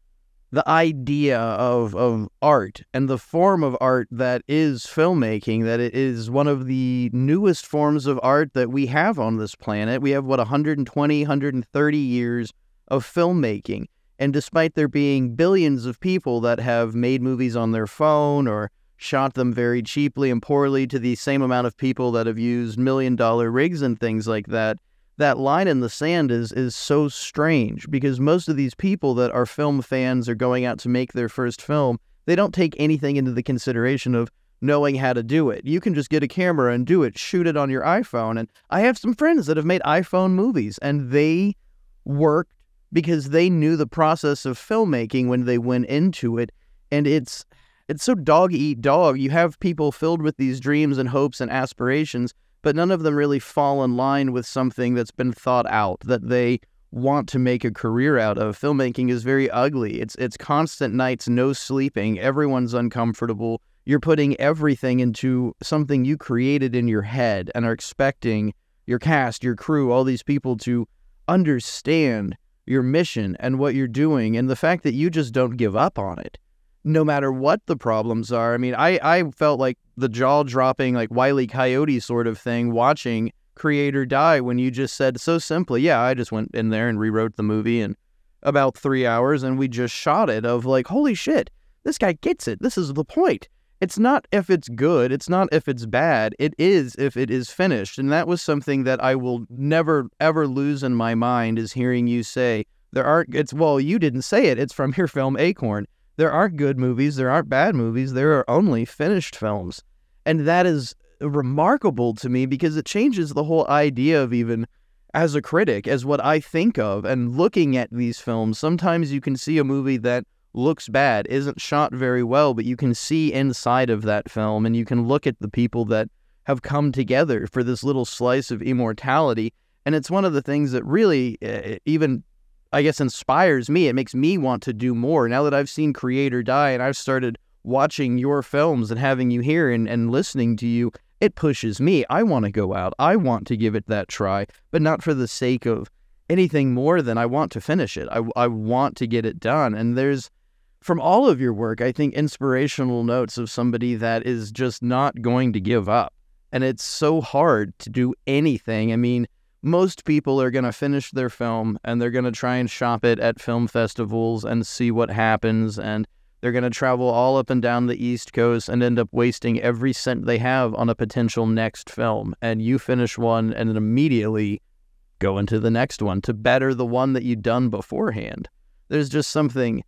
the idea of art and the form of art that is filmmaking, that it is one of the newest forms of art that we have on this planet. We have, 120, 130 years of filmmaking. And despite there being billions of people that have made movies on their phone or shot them very cheaply and poorly to the same amount of people that have used $1-million rigs and things like that, that line in the sand is so strange, because most of these people that are film fans are going out to make their first film, they don't take anything into the consideration of knowing how to do it. You can just get a camera and do it, shoot it on your iPhone. And I have some friends that have made iPhone movies, and they worked because they knew the process of filmmaking when they went into it. And it's so dog eat dog. You have people filled with these dreams and hopes and aspirations, but none of them really fall in line with something that's been thought out, that they want to make a career out of. Filmmaking is very ugly. It's constant nights, no sleeping. Everyone's uncomfortable. You're putting everything into something you created in your head and are expecting your cast, your crew, all these people to understand your mission and what you're doing, and the fact that you just don't give up on it, no matter what the problems are. I mean, I felt like the jaw-dropping, like Wile E. Coyote sort of thing, watching create or die, when you just said so simply, yeah, I just went in there and rewrote the movie in about 3 hours, and we just shot it, of like, holy shit, this guy gets it. This is the point. It's not if it's good. It's not if it's bad. It is if it is finished. And that was something that I will never, ever lose in my mind, is hearing you say, well, you didn't say it. It's from your film Acorn. There aren't good movies. There aren't bad movies. There are only finished films. And that is remarkable to me, because it changes the whole idea of, even as a critic, as what I think of. And looking at these films, sometimes you can see a movie that looks bad, isn't shot very well, but you can see inside of that film, and you can look at the people that have come together for this little slice of immortality. And it's one of the things that really even, I guess, inspires me. It makes me want to do more. Now that I've seen Create or Die and I've started watching your films and having you here and listening to you, it pushes me. I want to go out. I want to give it that try, but not for the sake of anything more than I want to finish it. I want to get it done. And there's, from all of your work, I think, inspirational notes of somebody that is just not going to give up. And it's so hard to do anything. I mean, most people are going to finish their film and they're going to try and shop it at film festivals and see what happens. And they're going to travel all up and down the East Coast and end up wasting every cent they have on a potential next film. And you finish one and then immediately go into the next one to better the one that you'd done beforehand. There's just something,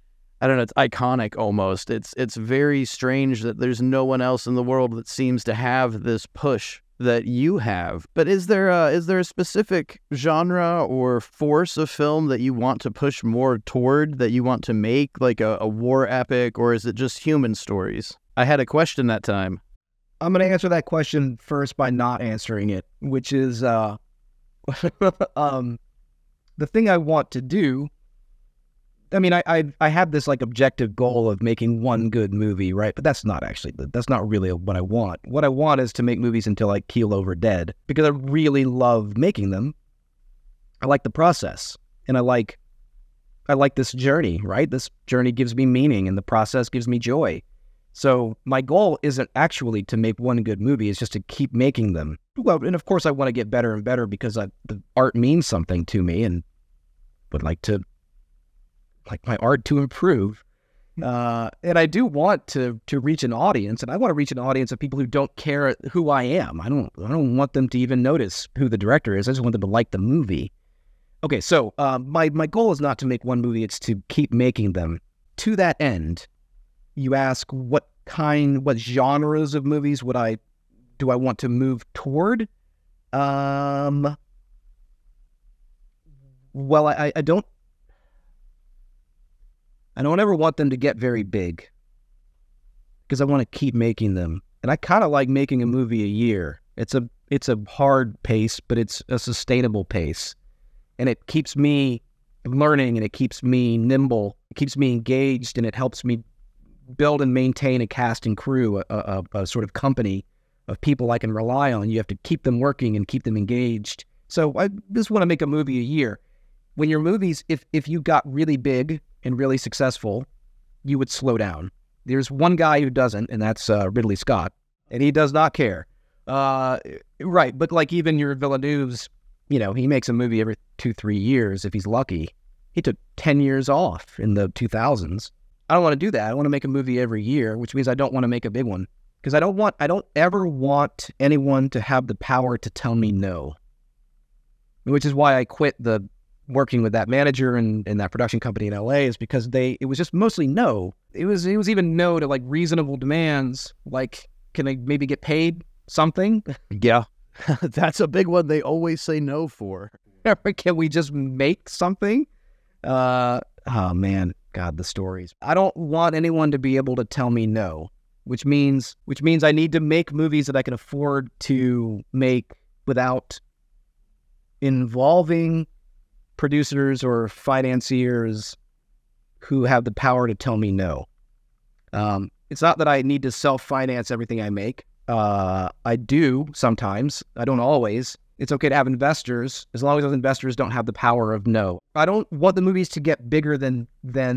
I don't know, it's iconic almost. It's very strange that there's no one else in the world that seems to have this push that you have. But is there a specific genre or force of film that you want to push more toward, that you want to make, like a war epic, or is it just human stories? I had a question that time. I'm going to answer that question first by not answering it, which is, the thing I want to do, I mean, I have this like objective goal of making one good movie, right? But that's not really what I want. What I want is to make movies until I keel over dead, because I really love making them. I like the process, and I like this journey, right? This journey gives me meaning, and the process gives me joy. So my goal isn't actually to make one good movie, it's just to keep making them. Well, and of course I want to get better and better because the art means something to me and would like my art to improve. And I do want to reach an audience, and I want to reach an audience of people who don't care who I am. I don't want them to even notice who the director is. I just want them to like the movie. Okay, so my goal is not to make one movie, it's to keep making them. To that end, you ask what genres of movies do I want to move toward? Well, I don't ever want them to get very big because I want to keep making them. And I kind of like making a movie a year. It's a hard pace, but it's a sustainable pace. And it keeps me learning, and it keeps me nimble, it keeps me engaged, and it helps me build and maintain a cast and crew, a sort of company of people I can rely on. You have to keep them working and keep them engaged. So I just want to make a movie a year. When your movies, if you got really big and really successful, you would slow down. There's one guy who doesn't, and that's Ridley Scott, and he does not care. Right, but like even your Villeneuve's, he makes a movie every 2-3 years if he's lucky. He took 10 years off in the 2000s. I don't want to do that. I want to make a movie every year, which means I don't want to make a big one. Because I don't ever want anyone to have the power to tell me no. Which is why I quit working with that manager and that production company in LA, is because it was just mostly no. It was even no to like reasonable demands, like, can I maybe get paid something? Yeah. That's a big one they always say no for. Can we just make something? Oh man, God, the stories. I don't want anyone to be able to tell me no, which means I need to make movies that I can afford to make without involving producers or financiers who have the power to tell me no. It's not that I need to self-finance everything I make. I do sometimes. I don't always. It's okay to have investors as long as those investors don't have the power of no. I don't want the movies to get bigger than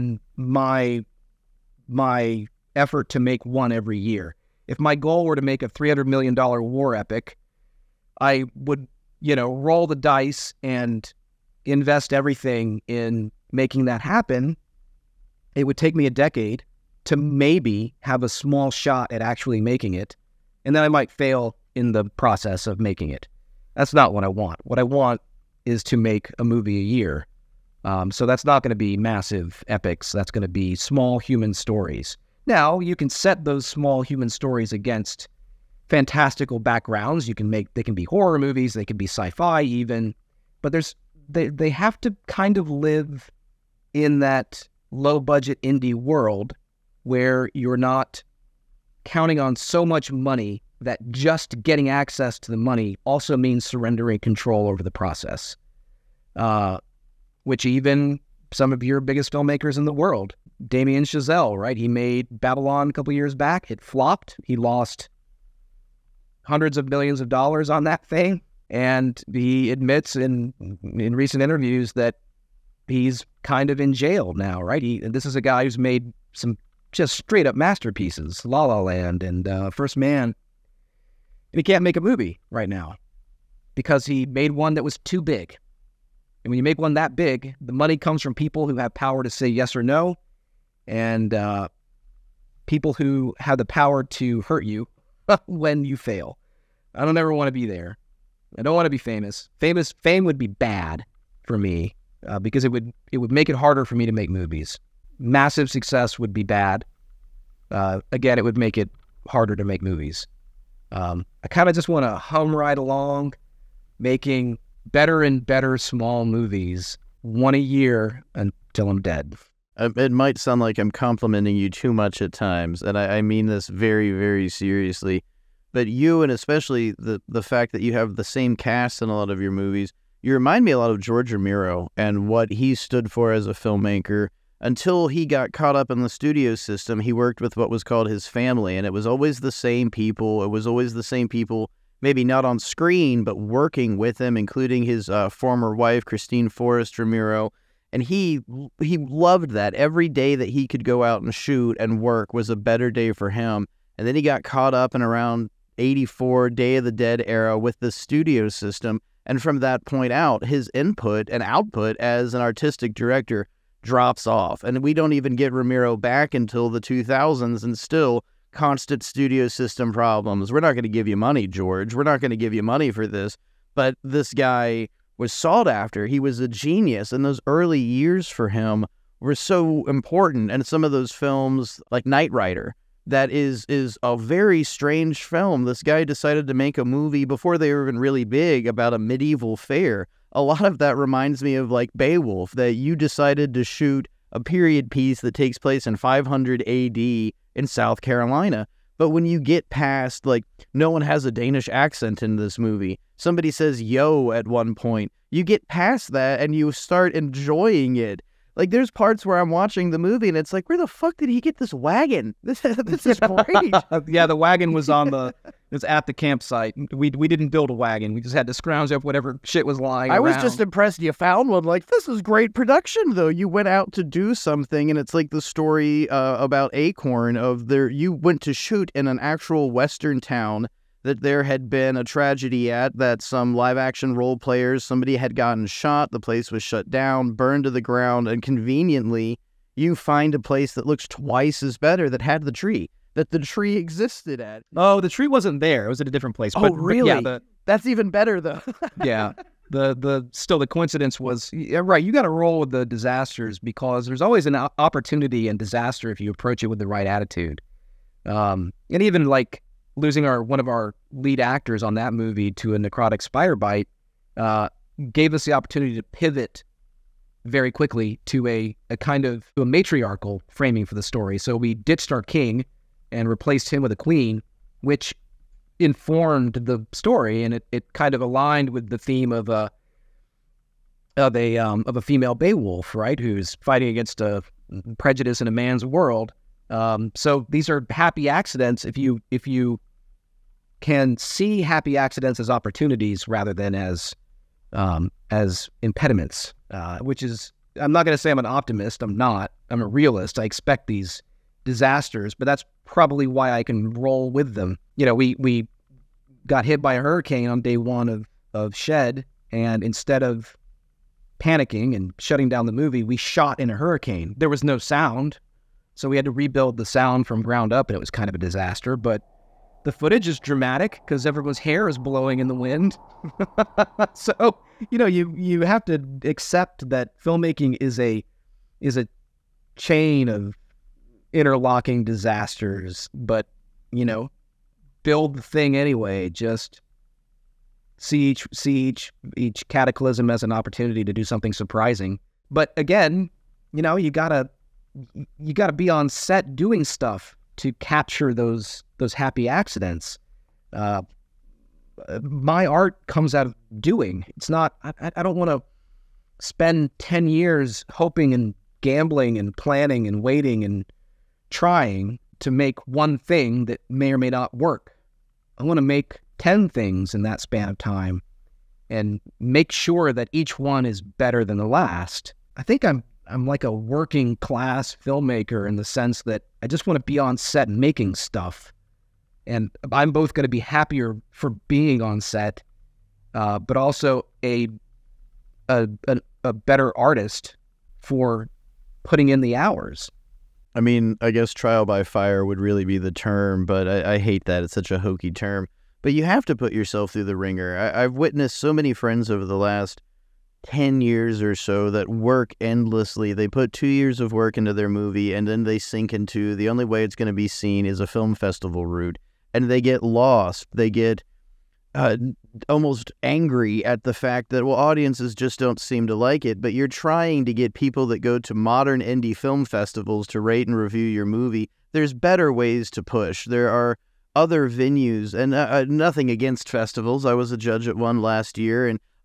my effort to make one every year. If my goal were to make a $300 million war epic, I would, roll the dice and invest everything in making that happen. It would take me a decade to maybe have a small shot at actually making it, and then I might fail in the process of making it. That's not what I want. What I want is to make a movie a year. So that's not going to be massive epics. That's going to be small human stories. Now, you can set those small human stories against fantastical backgrounds. They can be horror movies, they can be sci-fi even, but they have to kind of live in that low-budget indie world where you're not counting on so much money that just getting access to the money also means surrendering control over the process, which even some of your biggest filmmakers in the world, Damien Chazelle, right? He made Babylon a couple years back. It flopped. He lost hundreds of millions of dollars on that thing. And he admits in recent interviews that he's kind of in jail now, right? This is a guy who's made some just straight up masterpieces, La La Land and First Man. And he can't make a movie right now because he made one that was too big. And when you make one that big, the money comes from people who have power to say yes or no, and people who have the power to hurt you when you fail. I don't ever want to be there. I don't want to be famous. Fame would be bad for me because it would make it harder for me to make movies. Massive success would be bad. Again, it would make it harder to make movies. I kind of just want to hum right along, making better and better small movies, one a year until I'm dead. It might sound like I'm complimenting you too much at times, and I mean this very, very seriously. But you, and especially the fact that you have the same cast in a lot of your movies, you remind me a lot of George Romero and what he stood for as a filmmaker. Until he got caught up in the studio system, he worked with what was called his family, and it was always the same people. It was always the same people, maybe not on screen, but working with him, including his former wife, Christine Forrest Romero. And he loved that. Every day that he could go out and shoot and work was a better day for him. And then he got caught up in around 84, Day of the Dead era with the studio system. And from that point out, his input and output as an artistic director drops off. And we don't even get Romero back until the 2000s, and still constant studio system problems. We're not going to give you money, George. We're not going to give you money for this. But this guy was sought after. He was a genius, and those early years for him were so important. And some of those films, like Knight Rider, that is a very strange film. This guy decided to make a movie before they were even really big about a medieval fair. A lot of that reminds me of like Beowulf, that you decided to shoot a period piece that takes place in 500 AD in South Carolina. But when you get past, like, no one has a Danish accent in this movie. Somebody says yo at one point. You get past that and you start enjoying it. Like, there's parts where I'm watching the movie and it's like, where the fuck did he get this wagon? This is great. Yeah, the wagon was it was at the campsite. We didn't build a wagon. We just had to scrounge up whatever shit was lying around. I was just impressed you found one. Like, this is great production, though. You went out to do something, and it's like the story about Acorn you went to shoot in an actual Western town that there had been a tragedy at, that some live-action role players, somebody had gotten shot, the place was shut down, burned to the ground, and conveniently, you find a place that looks twice as better that had the tree existed at. Oh, the tree wasn't there. It was at a different place. Oh, really? But yeah, that's even better, though. Yeah. The coincidence was, yeah, right, you got to roll with the disasters, because there's always an opportunity in disaster if you approach it with the right attitude. And even like losing one of our lead actors on that movie to a necrotic spider bite gave us the opportunity to pivot very quickly to a kind of a matriarchal framing for the story. So we ditched our king and replaced him with a queen, which informed the story, and it kind of aligned with the theme of a female Beowulf, right, who's fighting against a prejudice in a man's world. So these are happy accidents if you can see happy accidents as opportunities rather than as impediments. Which is, I'm not going to say I'm an optimist. I'm not. I'm a realist. I expect these disasters, but that's probably why I can roll with them. You know, we got hit by a hurricane on day one of Shed, and instead of panicking and shutting down the movie, we shot in a hurricane. There was no sound, so we had to rebuild the sound from ground up, and it was kind of a disaster, but the footage is dramatic because everyone's hair is blowing in the wind. So, you know, you have to accept that filmmaking is a chain of interlocking disasters, but, you know, build the thing anyway. Just see each cataclysm as an opportunity to do something surprising. But again, you know, you gotta be on set doing stuff to capture those happy accidents. My art comes out of doing. It's not, I don't want to spend 10 years hoping and gambling and planning and waiting and trying to make one thing that may or may not work. I want to make 10 things in that span of time and make sure that each one is better than the last. I think I'm like a working class filmmaker in the sense that I just want to be on set making stuff. And I'm both going to be happier for being on set, but also a better artist for putting in the hours. I mean, I guess trial by fire would really be the term, but I hate that. It's such a hokey term. But you have to put yourself through the ringer. I've witnessed so many friends over the last 10 years or so that work endlessly. They put 2 years of work into their movie, and then they sink into the only way it's going to be seen is a film festival route. And they get lost. They get almost angry at the fact that, well, audiences just don't seem to like it. But you're trying to get people that go to modern indie film festivals to rate and review your movie. There's better ways to push. There are other venues, and nothing against festivals. I was a judge at one last year, and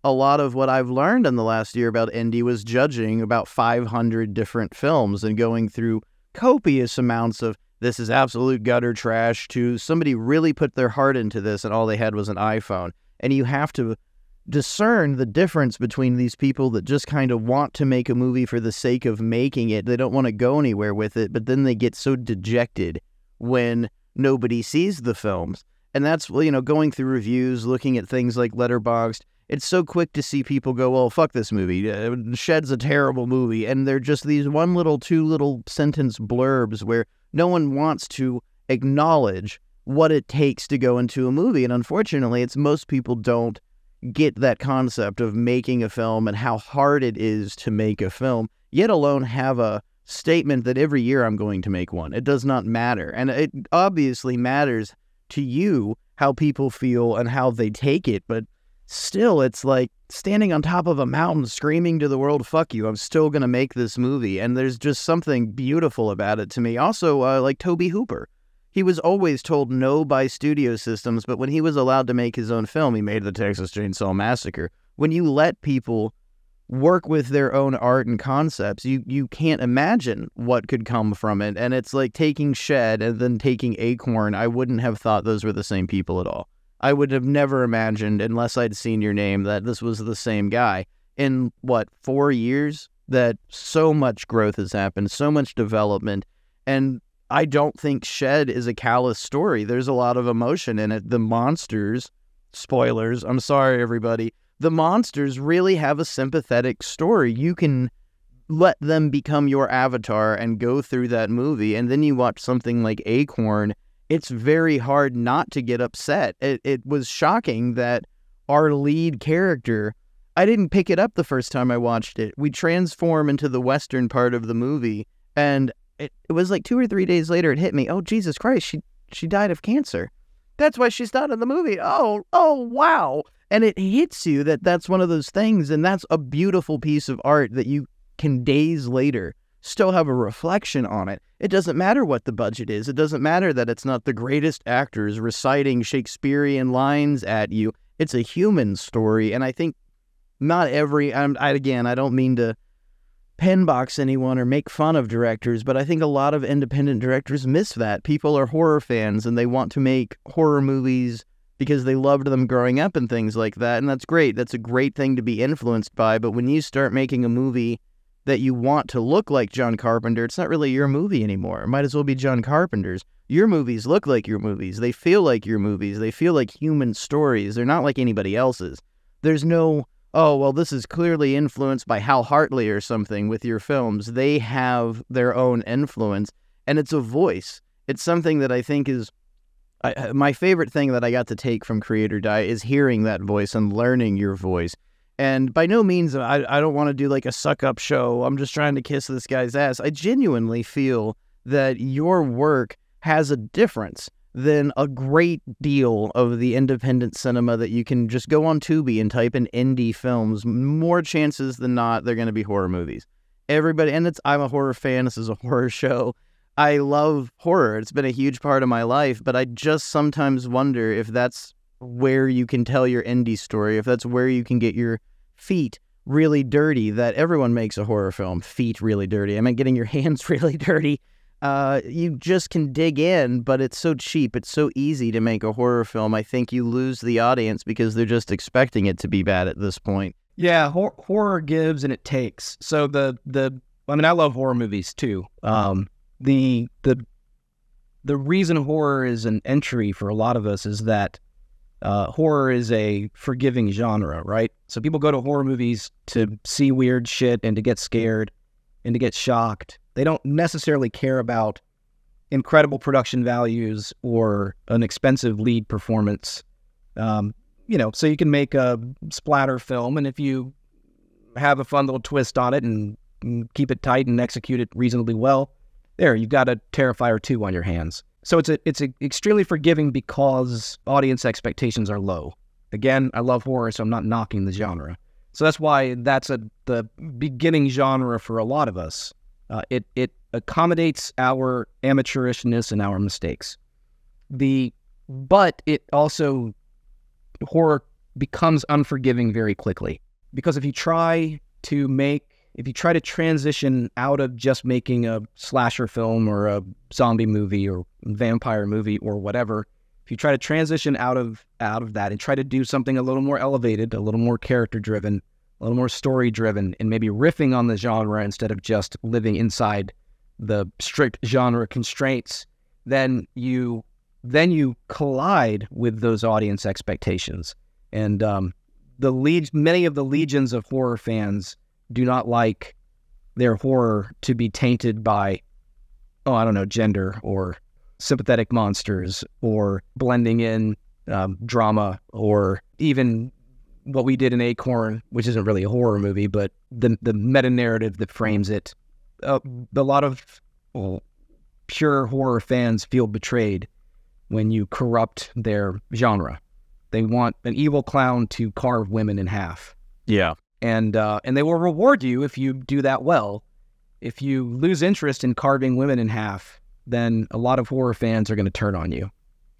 a lot of what I've learned in the last year about indie was judging about 500 different films and going through copious amounts of this is absolute gutter trash to somebody really put their heart into this and all they had was an iPhone. And you have to discern the difference between these people that just kind of want to make a movie for the sake of making it. They don't want to go anywhere with it, but then they get so dejected when nobody sees the films. And that's, going through reviews, looking at things like Letterboxd, it's so quick to see people go, well, fuck this movie. Shed's a terrible movie. And they're just these two little sentence blurbs where no one wants to acknowledge what it takes to go into a movie. And unfortunately, most people don't get that concept of making a film and how hard it is to make a film, yet alone have a statement that every year I'm going to make one. It does not matter. And it obviously matters to you how people feel and how they take it, but still, it's like standing on top of a mountain screaming to the world, fuck you, I'm still going to make this movie. And there's just something beautiful about it to me. Also, like Tobe Hooper. He was always told no by studio systems, but when he was allowed to make his own film, he made the Texas Chainsaw Massacre. When you let people work with their own art and concepts, you can't imagine what could come from it. And it's like taking Shed and then taking Acorn. I wouldn't have thought those were the same people at all. I would have never imagined, unless I'd seen your name, that this was the same guy. In, 4 years? That so much growth has happened, so much development, and I don't think Shed is a callous story. There's a lot of emotion in it. The monsters, spoilers, I'm sorry, everybody, the monsters really have a sympathetic story. You can let them become your avatar and go through that movie, and then you watch something like Acorn. It's very hard not to get upset. It was shocking that our lead character, I didn't pick it up the first time I watched it. We transform into the western part of the movie, and it was like 2 or 3 days later it hit me. Oh, Jesus Christ, she died of cancer. That's why she's not in the movie. Oh, wow. And it hits you that's one of those things, and that's a beautiful piece of art that you can days later still have a reflection on it. It doesn't matter what the budget is. It doesn't matter that it's not the greatest actors reciting Shakespearean lines at you. It's a human story, and I think not every... I don't mean to penbox anyone or make fun of directors, but I think a lot of independent directors miss that. People are horror fans, and they want to make horror movies because they loved them growing up and things like that, and that's great. That's a great thing to be influenced by, but when you start making a movie that you want to look like John Carpenter, it's not really your movie anymore. It might as well be John Carpenter's. Your movies look like your movies. They feel like your movies. They feel like human stories. They're not like anybody else's. There's no, oh, well, this is clearly influenced by Hal Hartley or something with your films. They have their own influence, and it's a voice. It's something that I think is my favorite thing that I got to take from Create or Die is hearing that voice and learning your voice. And by no means, I don't want to do like a suck-up show. I'm just trying to kiss this guy's ass. I genuinely feel that your work has a difference than a great deal of the independent cinema that you can just go on Tubi and type in indie films. More chances than not, they're going to be horror movies. Everybody, and I'm a horror fan. This is a horror show. I love horror. It's been a huge part of my life, but I just sometimes wonder if that's where you can tell your indie story, if that's where you can get your feet really dirty, that everyone makes a horror film, feet really dirty. I meant getting your hands really dirty. You just can dig in, but it's so cheap. It's so easy to make a horror film. I think you lose the audience because they're just expecting it to be bad at this point. Yeah, horror gives and it takes. So I love horror movies too. The reason horror is an entry for a lot of us is that horror is a forgiving genre, right? So people go to horror movies to see weird shit and to get scared and to get shocked. They don't necessarily care about incredible production values or an expensive lead performance. So you can make a splatter film, and if you have a fun little twist on it and keep it tight and execute it reasonably well, there, you've got a Terrifier 2 on your hands. So it's extremely forgiving because audience expectations are low. Again, I love horror, so I'm not knocking the genre. So that's why that's the beginning genre for a lot of us. It accommodates our amateurishness and our mistakes. But it also, horror becomes unforgiving very quickly. Because if you try to transition out of just making a slasher film or a zombie movie or vampire movie or whatever, if you try to transition out of that and try to do something a little more elevated, a little more character driven, a little more story driven, and maybe riffing on the genre instead of just living inside the strict genre constraints, then you collide with those audience expectations. And many of the legions of horror fans do not like their horror to be tainted by, gender or sympathetic monsters or blending in drama, or even what we did in Acorn, which isn't really a horror movie, but the meta-narrative that frames it. A lot of pure horror fans feel betrayed when you corrupt their genre. They want an evil clown to carve women in half. Yeah. And they will reward you if you do that well. If you lose interest in carving women in half, then a lot of horror fans are going to turn on you.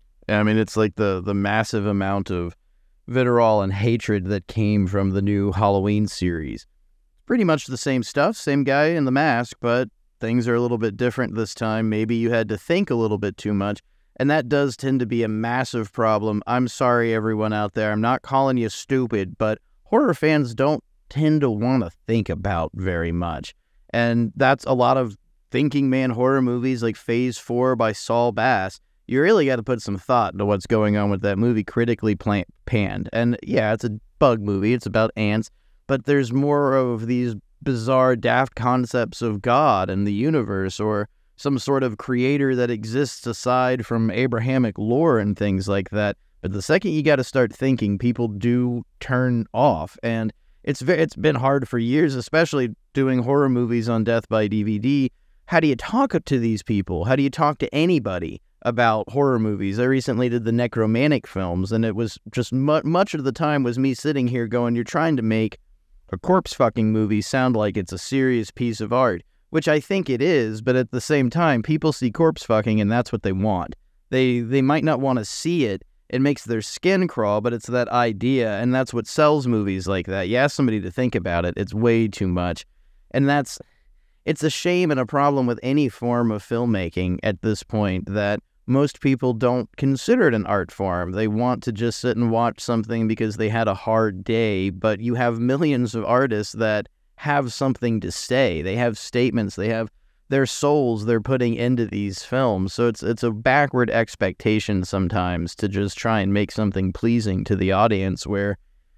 I mean, it's like the massive amount of vitriol and hatred that came from the new Halloween series. Pretty much the same stuff, same guy in the mask, but things are a little bit different this time. Maybe you had to think a little bit too much, and that does tend to be a massive problem. I'm sorry, everyone out there. I'm not calling you stupid, but horror fans don't tend to want to think about very much. And that's a lot of thinking man horror movies like Phase 4 by Saul Bass. You really got to put some thought into what's going on with that movie, critically panned. And yeah, it's a bug movie. It's about ants. But there's more of these bizarre, daft concepts of God and the universe, or some sort of creator that exists aside from Abrahamic lore and things like that. But the second you got to start thinking, people do turn off. And it's been hard for years, especially doing horror movies on Death by DVD. How do you talk to these people? How do you talk to anybody about horror movies? I recently did the Necromantic films, and it was just much of the time was me sitting here going, you're trying to make a corpse fucking movie sound like it's a serious piece of art, which I think it is, but at the same time, people see corpse fucking and that's what they want. They might not want to see it. It makes their skin crawl, but it's that idea, and that's what sells movies like that. You ask somebody to think about it, it's way too much. And it's a shame and a problem with any form of filmmaking at this point that most people don't consider it an art form. They want to just sit and watch something because they had a hard day, but you have millions of artists that have something to say. They have statements, they have their souls they're putting into these films. So it's a backward expectation sometimes to just try and make something pleasing to the audience, where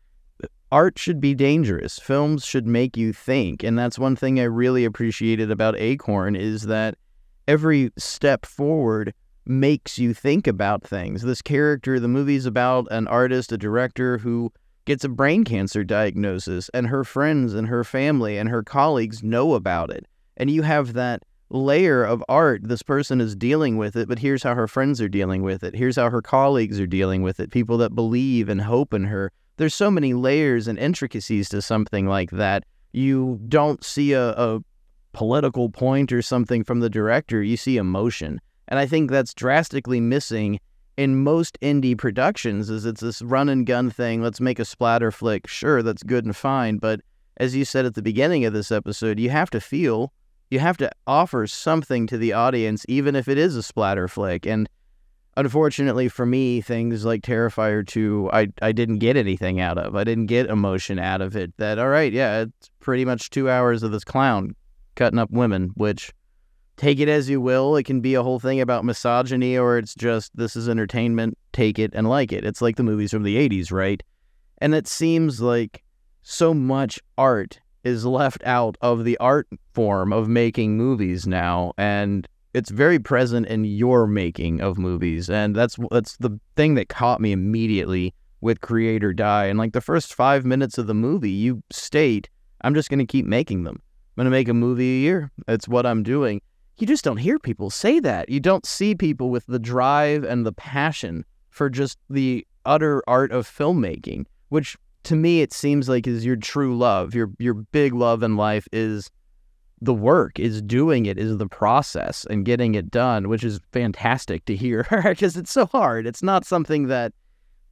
art should be dangerous. Films should make you think. And that's one thing I really appreciated about Acorn, is that every step forward makes you think about things. This character, the movie's about an artist, a director who gets a brain cancer diagnosis, and her friends and her family and her colleagues know about it. And you have that layer of art. This person is dealing with it, but here's how her friends are dealing with it. Here's how her colleagues are dealing with it. People that believe and hope in her. There's so many layers and intricacies to something like that. You don't see a political point or something from the director. You see emotion. And I think that's drastically missing in most indie productions, is it's this run and gun thing. Let's make a splatter flick. Sure, that's good and fine. But as you said at the beginning of this episode, you have to feel, you have to offer something to the audience, even if it is a splatter flick. And unfortunately for me, things like Terrifier 2, I didn't get anything out of. I didn't get emotion out of it. That, all right, yeah, it's pretty much 2 hours of this clown cutting up women, which, take it as you will. It can be a whole thing about misogyny, or it's just, this is entertainment, take it and like it. It's like the movies from the 80s, right? And it seems like so much art is left out of the art form of making movies now, and it's very present in your making of movies. And that's the thing that caught me immediately with Create or Die. And like the first 5 minutes of the movie, you state, I'm just going to keep making them. I'm going to make a movie a year. That's what I'm doing. You just don't hear people say that. You don't see people with the drive and the passion for just the utter art of filmmaking, which to me it seems like is your true love. Your big love in life is the work, is doing it, is the process and getting it done, which is fantastic to hear because it's so hard. It's not something that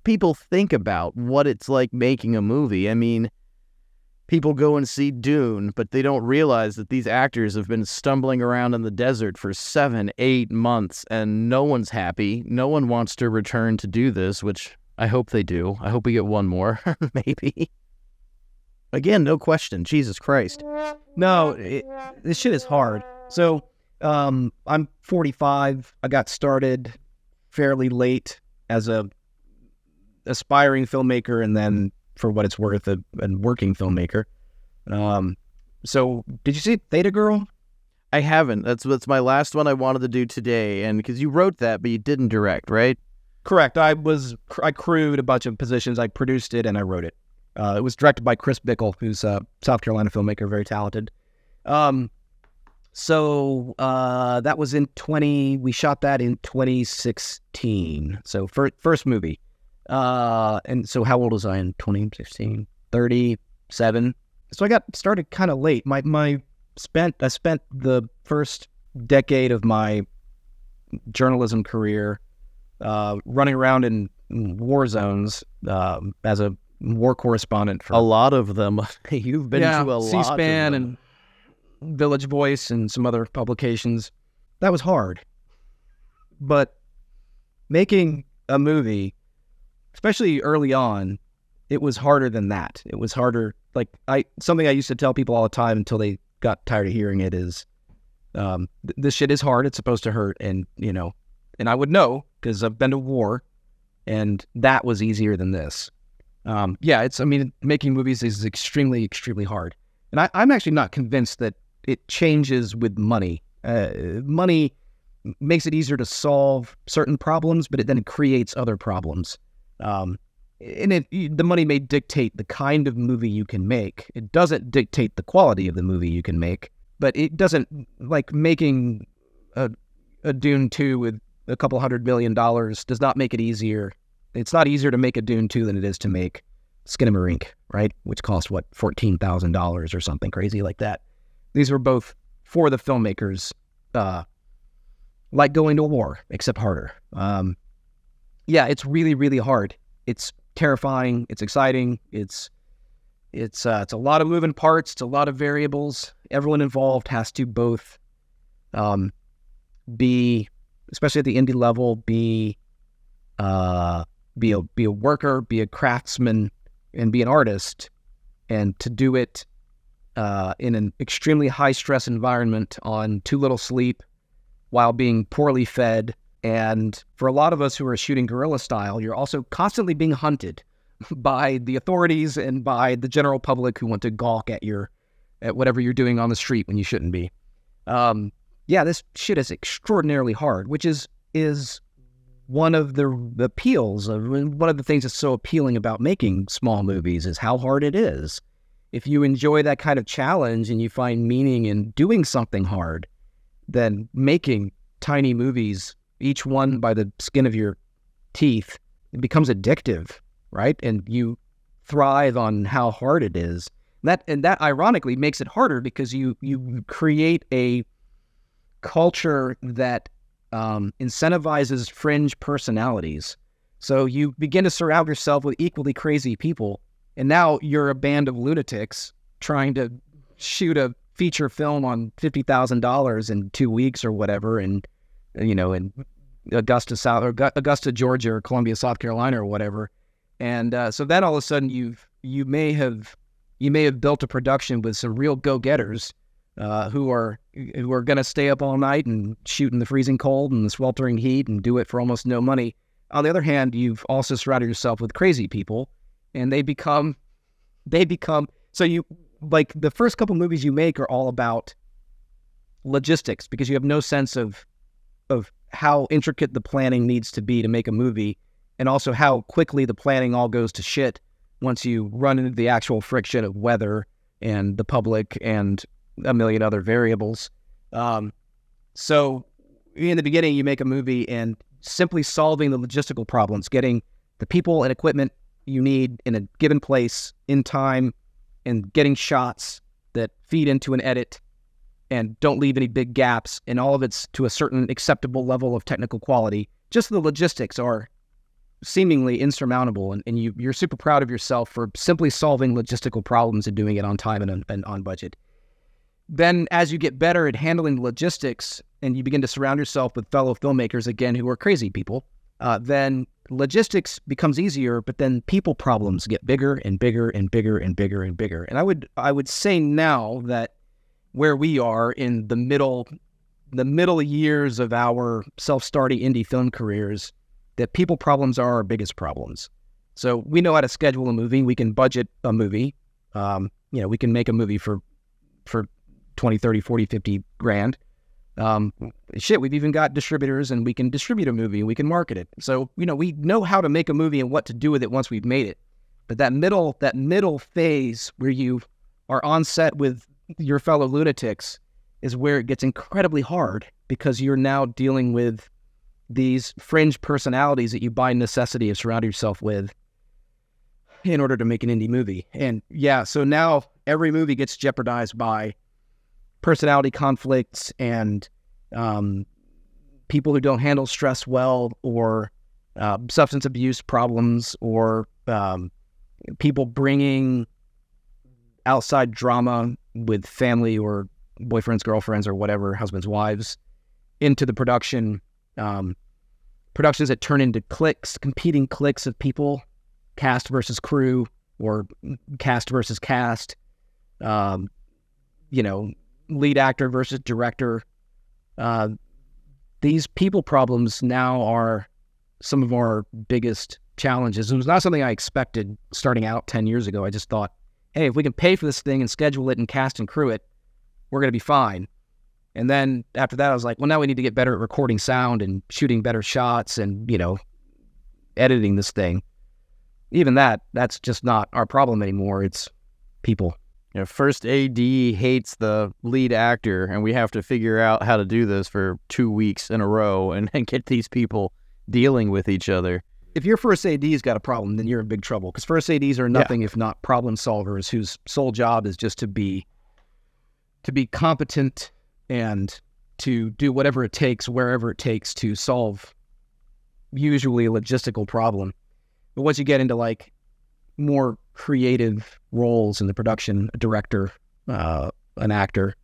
people think about what it's like making a movie. I mean, people go and see Dune, but they don't realize that these actors have been stumbling around in the desert for 7-8 months, and no one's happy. No one wants to return to do this, which I hope they do. I hope we get one more, maybe. Again, no question. Jesus Christ. No, this shit is hard. So, I'm 45. I got started fairly late as a aspiring filmmaker, and then, for what it's worth, a working filmmaker. So, did you see Theta Girl? I haven't. That's my last one I wanted to do today, and because you wrote that, but you didn't direct, right? Correct. I crewed a bunch of positions. I produced it and I wrote it. It was directed by Chris Bickle, who's a South Carolina filmmaker, very talented. So that was we shot that in 2016. So first movie. And so how old was I in 2016? 37. So I got started kind of late. I spent the first decade of my journalism career running around in war zones as a war correspondent for a lot of them. You've been to a lot C-SPAN of them. And Village Voice and some other publications. That was hard. But making a movie, especially early on, it was harder than that. It was harder. Like something I used to tell people all the time until they got tired of hearing it is, this shit is hard. It's supposed to hurt. And, and I would know because I've been to war, and that was easier than this. Making movies is extremely, extremely hard. And I'm actually not convinced that it changes with money. Money makes it easier to solve certain problems, but then it creates other problems. The money may dictate the kind of movie you can make. It doesn't dictate the quality of the movie you can make, but it doesn't, like making a Dune 2 with a couple $100 million does not make it easier. It's not easier to make a Dune 2 than it is to make Skinamarink, right? Which cost, $14,000 or something crazy like that. These were both, for the filmmakers, like going to war, except harder. It's really, really hard. It's terrifying. It's exciting. It's a lot of moving parts. It's a lot of variables. Everyone involved has to both be, especially at the indie level, be a worker, be a craftsman, and be an artist, and to do it in an extremely high-stress environment on too little sleep while being poorly fed. And for a lot of us who are shooting guerrilla style, you're also constantly being hunted by the authorities and by the general public who want to gawk at whatever you're doing on the street when you shouldn't be. This shit is extraordinarily hard, which is one of the appeals of one of the things that's so appealing about making small movies is how hard it is. If you enjoy that kind of challenge and you find meaning in doing something hard, then making tiny movies, each one by the skin of your teeth, it becomes addictive, right? And you thrive on how hard it is. That ironically makes it harder because you create a culture that incentivizes fringe personalities. So you begin to surround yourself with equally crazy people, and now you're a band of lunatics trying to shoot a feature film on $50,000 in 2 weeks or whatever, and in Augusta, Georgia, or Columbia, South Carolina, or whatever. And so then all of a sudden you may have built a production with some real go-getters who are going to stay up all night and shoot in the freezing cold and the sweltering heat and do it for almost no money. On the other hand, you've also surrounded yourself with crazy people, and they become so you, like, the first couple movies you make are all about logistics because you have no sense of how intricate the planning needs to be to make a movie, and also how quickly the planning all goes to shit once you run into the actual friction of weather and the public and a million other variables. So in the beginning, you make a movie and simply solving the logistical problems, getting the people and equipment you need in a given place in time, and getting shots that feed into an edit and don't leave any big gaps, and all of it's to a certain acceptable level of technical quality. Just the logistics are seemingly insurmountable, and you're super proud of yourself for simply solving logistical problems and doing it on time and on budget. Then as you get better at handling logistics and you begin to surround yourself with fellow filmmakers, again, who are crazy people, then logistics becomes easier, but then people problems get bigger and bigger and bigger and bigger and bigger. And I would say now that where we are in the middle years of our self-starting indie film careers, that people problems are our biggest problems. So we know how to schedule a movie. We can budget a movie. We can make a movie for 20, 30, 40, 50 grand. We've even got distributors, and we can distribute a movie and we can market it. So, we know how to make a movie and what to do with it once we've made it. But that middle phase where you are on set with your fellow lunatics is where it gets incredibly hard, because you're now dealing with these fringe personalities that you by necessity have surrounded yourself with in order to make an indie movie. And so now every movie gets jeopardized by personality conflicts and people who don't handle stress well, or substance abuse problems, or people bringing outside drama with family or boyfriends, girlfriends, or whatever, husbands, wives, into the production. Productions that turn into competing cliques of people, cast versus crew, or cast versus cast, lead actor versus director. These people problems now are some of our biggest challenges. It was not something I expected starting out 10 years ago. I just thought, hey, if we can pay for this thing and schedule it and cast and crew it, we're going to be fine. And then after that, I was like, well, now we need to get better at recording sound and shooting better shots and, editing this thing. Even that's just not our problem anymore. It's people. First AD hates the lead actor, and we have to figure out how to do this for 2 weeks in a row and get these people dealing with each other. If your first AD's got a problem, then you're in big trouble, because first ADs are nothing if not problem solvers whose sole job is just to be competent and to do whatever it takes, wherever it takes, to solve usually a logistical problem. But once you get into more creative roles in the production, a director, an actor,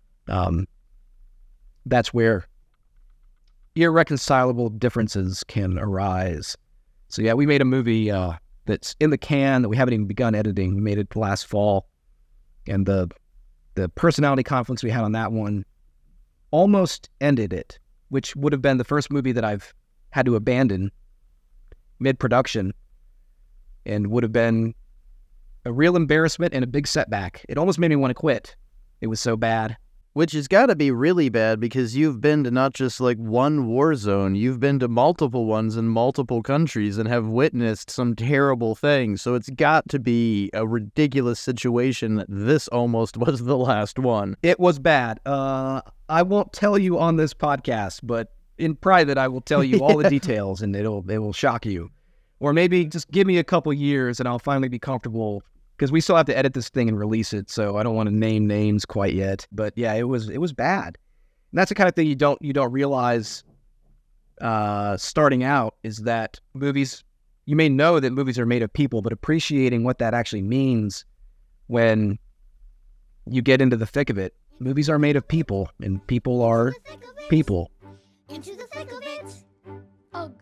that's where irreconcilable differences can arise. So we made a movie that's in the can that we haven't even begun editing. We made it last fall, and the personality conflicts we had on that one almost ended it, which would have been the first movie that I've had to abandon mid-production, and would have been a real embarrassment and a big setback. It almost made me want to quit. It was so bad. Which has got to be really bad, because you've been to not just one war zone, you've been to multiple ones in multiple countries and have witnessed some terrible things. So it's got to be a ridiculous situation that this almost was the last one. It was bad. I won't tell you on this podcast, but in private, I will tell you all the details, and it will shock you. Or maybe just give me a couple years and I'll finally be comfortable, because we still have to edit this thing and release it, so I don't want to name names quite yet. But it was bad. And that's the kind of thing you don't realize starting out, is that movies, you may know that movies are made of people, but appreciating what that actually means when you get into the thick of it. Movies are made of people, and people are people. Into the thick of it. Ugh.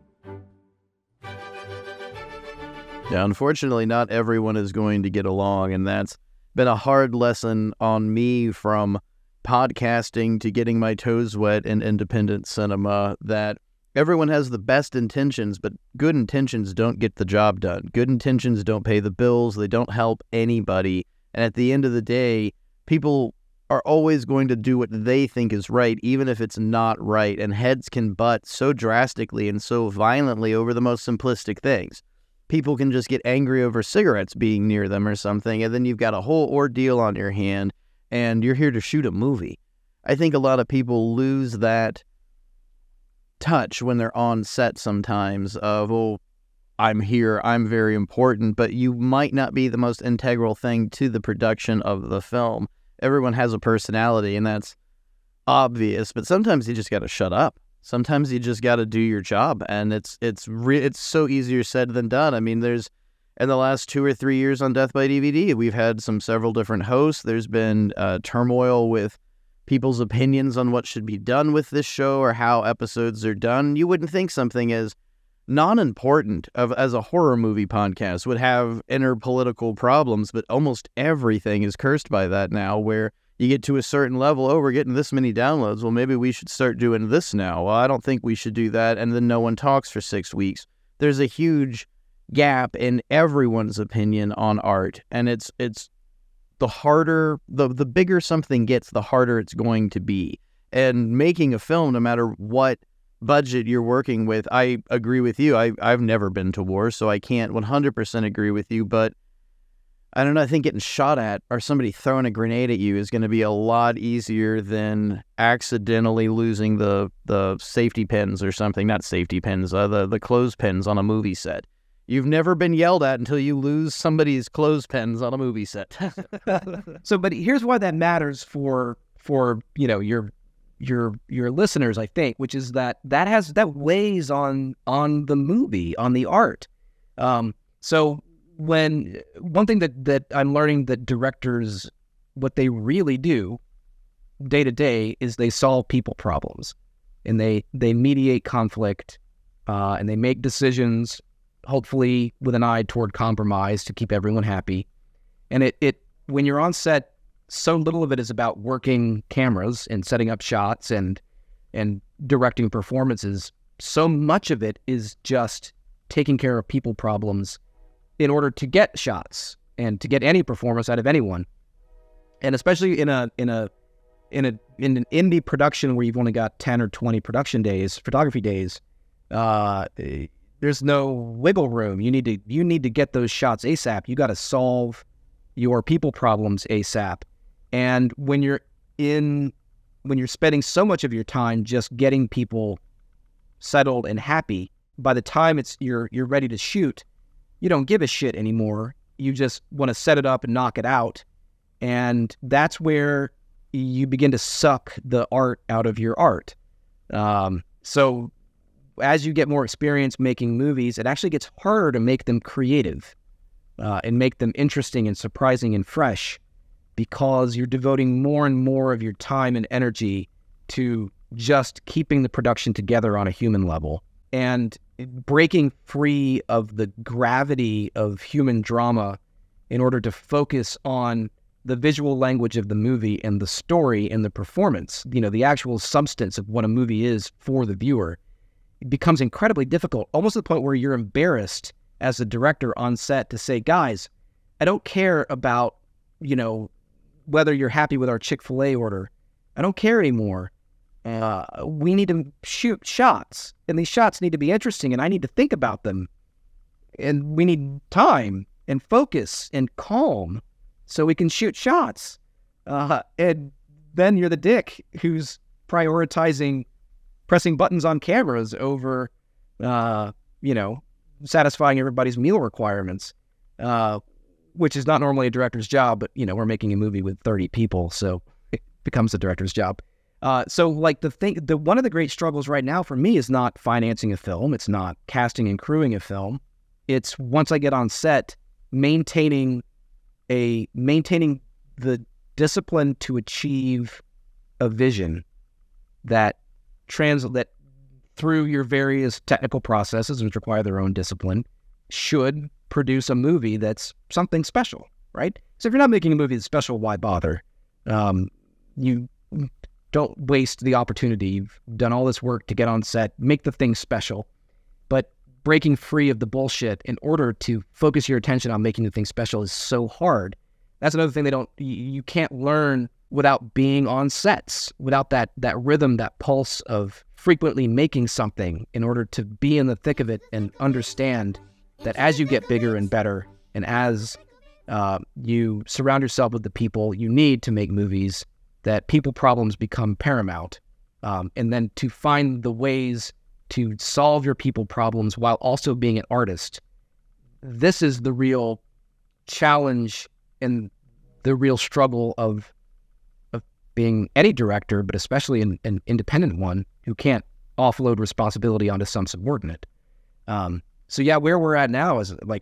Yeah, unfortunately, not everyone is going to get along, and that's been a hard lesson on me from podcasting to getting my toes wet in independent cinema, that everyone has the best intentions, but good intentions don't get the job done. Good intentions don't pay the bills. They don't help anybody. And at the end of the day, people are always going to do what they think is right, even if it's not right. And heads can butt so drastically and so violently over the most simplistic things. People can just get angry over cigarettes being near them or something, and then you've got a whole ordeal on your hand, and you're here to shoot a movie. I think a lot of people lose that touch when they're on set sometimes of, oh, I'm here, I'm very important, but you might not be the most integral thing to the production of the film. Everyone has a personality, and that's obvious, but sometimes you just got to shut up. Sometimes you just got to do your job, and it's so easier said than done. I mean, there's in the last 2 or 3 years on Death by DVD, we've had several different hosts. There's been turmoil with people's opinions on what should be done with this show or how episodes are done. You wouldn't think something as non-important as a horror movie podcast would have inner political problems, but almost everything is cursed by that now, where you get to a certain level, oh, we're getting this many downloads, well, maybe we should start doing this now. Well, I don't think we should do that, and then no one talks for 6 weeks. There's a huge gap in everyone's opinion on art, and it's the harder, the bigger something gets, the harder it's going to be. And making a film, no matter what budget you're working with, I agree with you. I've never been to war, so I can't 100% agree with you, but I don't know, I think getting shot at or somebody throwing a grenade at you is going to be a lot easier than accidentally losing the safety pins or something. Not safety pins, the clothespins on a movie set. You've never been yelled at until you lose somebody's clothespins on a movie set. So, but here's why that matters for your listeners, I think, which is that weighs on the movie, on the art. So when one thing that I'm learning that directors, what they really do day to day is they solve people problems, and they mediate conflict, and they make decisions, hopefully with an eye toward compromise to keep everyone happy. And it when you're on set, so little of it is about working cameras and setting up shots and directing performances. So much of it is just taking care of people problems in order to get shots and to get any performance out of anyone. And especially in an indie production where you've only got 10 or 20 photography days, there's no wiggle room. You need to get those shots ASAP. You got to solve your people problems ASAP. And when you're spending so much of your time just getting people settled and happy, by the time you're ready to shoot, you don't give a shit anymore. You just want to set it up and knock it out. And that's where you begin to suck the art out of your art. So as you get more experience making movies, it actually gets harder to make them creative and make them interesting and surprising and fresh, because you're devoting more and more of your time and energy to just keeping the production together on a human level and breaking free of the gravity of human drama in order to focus on the visual language of the movie and the story and the performance, the actual substance of what a movie is for the viewer. It becomes incredibly difficult, almost to the point where you're embarrassed as a director on set to say, guys, I don't care about, whether you're happy with our Chick-fil-A order. I don't care anymore. We need to shoot shots, and these shots need to be interesting, and I need to think about them. And we need time and focus and calm so we can shoot shots. And then you're the dick who's prioritizing pressing buttons on cameras over, satisfying everybody's meal requirements, which is not normally a director's job, but, we're making a movie with 30 people, so it becomes the director's job. So like one of the great struggles right now for me is not financing a film. It's not casting and crewing a film. It's once I get on set, maintaining the discipline to achieve a vision that through your various technical processes, which require their own discipline, should produce a movie that's something special, right? So if you're not making a movie that's special, why bother? You don't waste the opportunity. You've done all this work to get on set, make the thing special, but breaking free of the bullshit in order to focus your attention on making the thing special is so hard. That's another thing you can't learn without being on sets, without that rhythm, that pulse of frequently making something in order to be in the thick of it and understand that as you get bigger and better and as you surround yourself with the people you need to make movies, that people problems become paramount. And then to find the ways to solve your people problems while also being an artist. This is the real challenge and the real struggle of being any director, but especially an independent one who can't offload responsibility onto some subordinate. So yeah, where we're at now is like,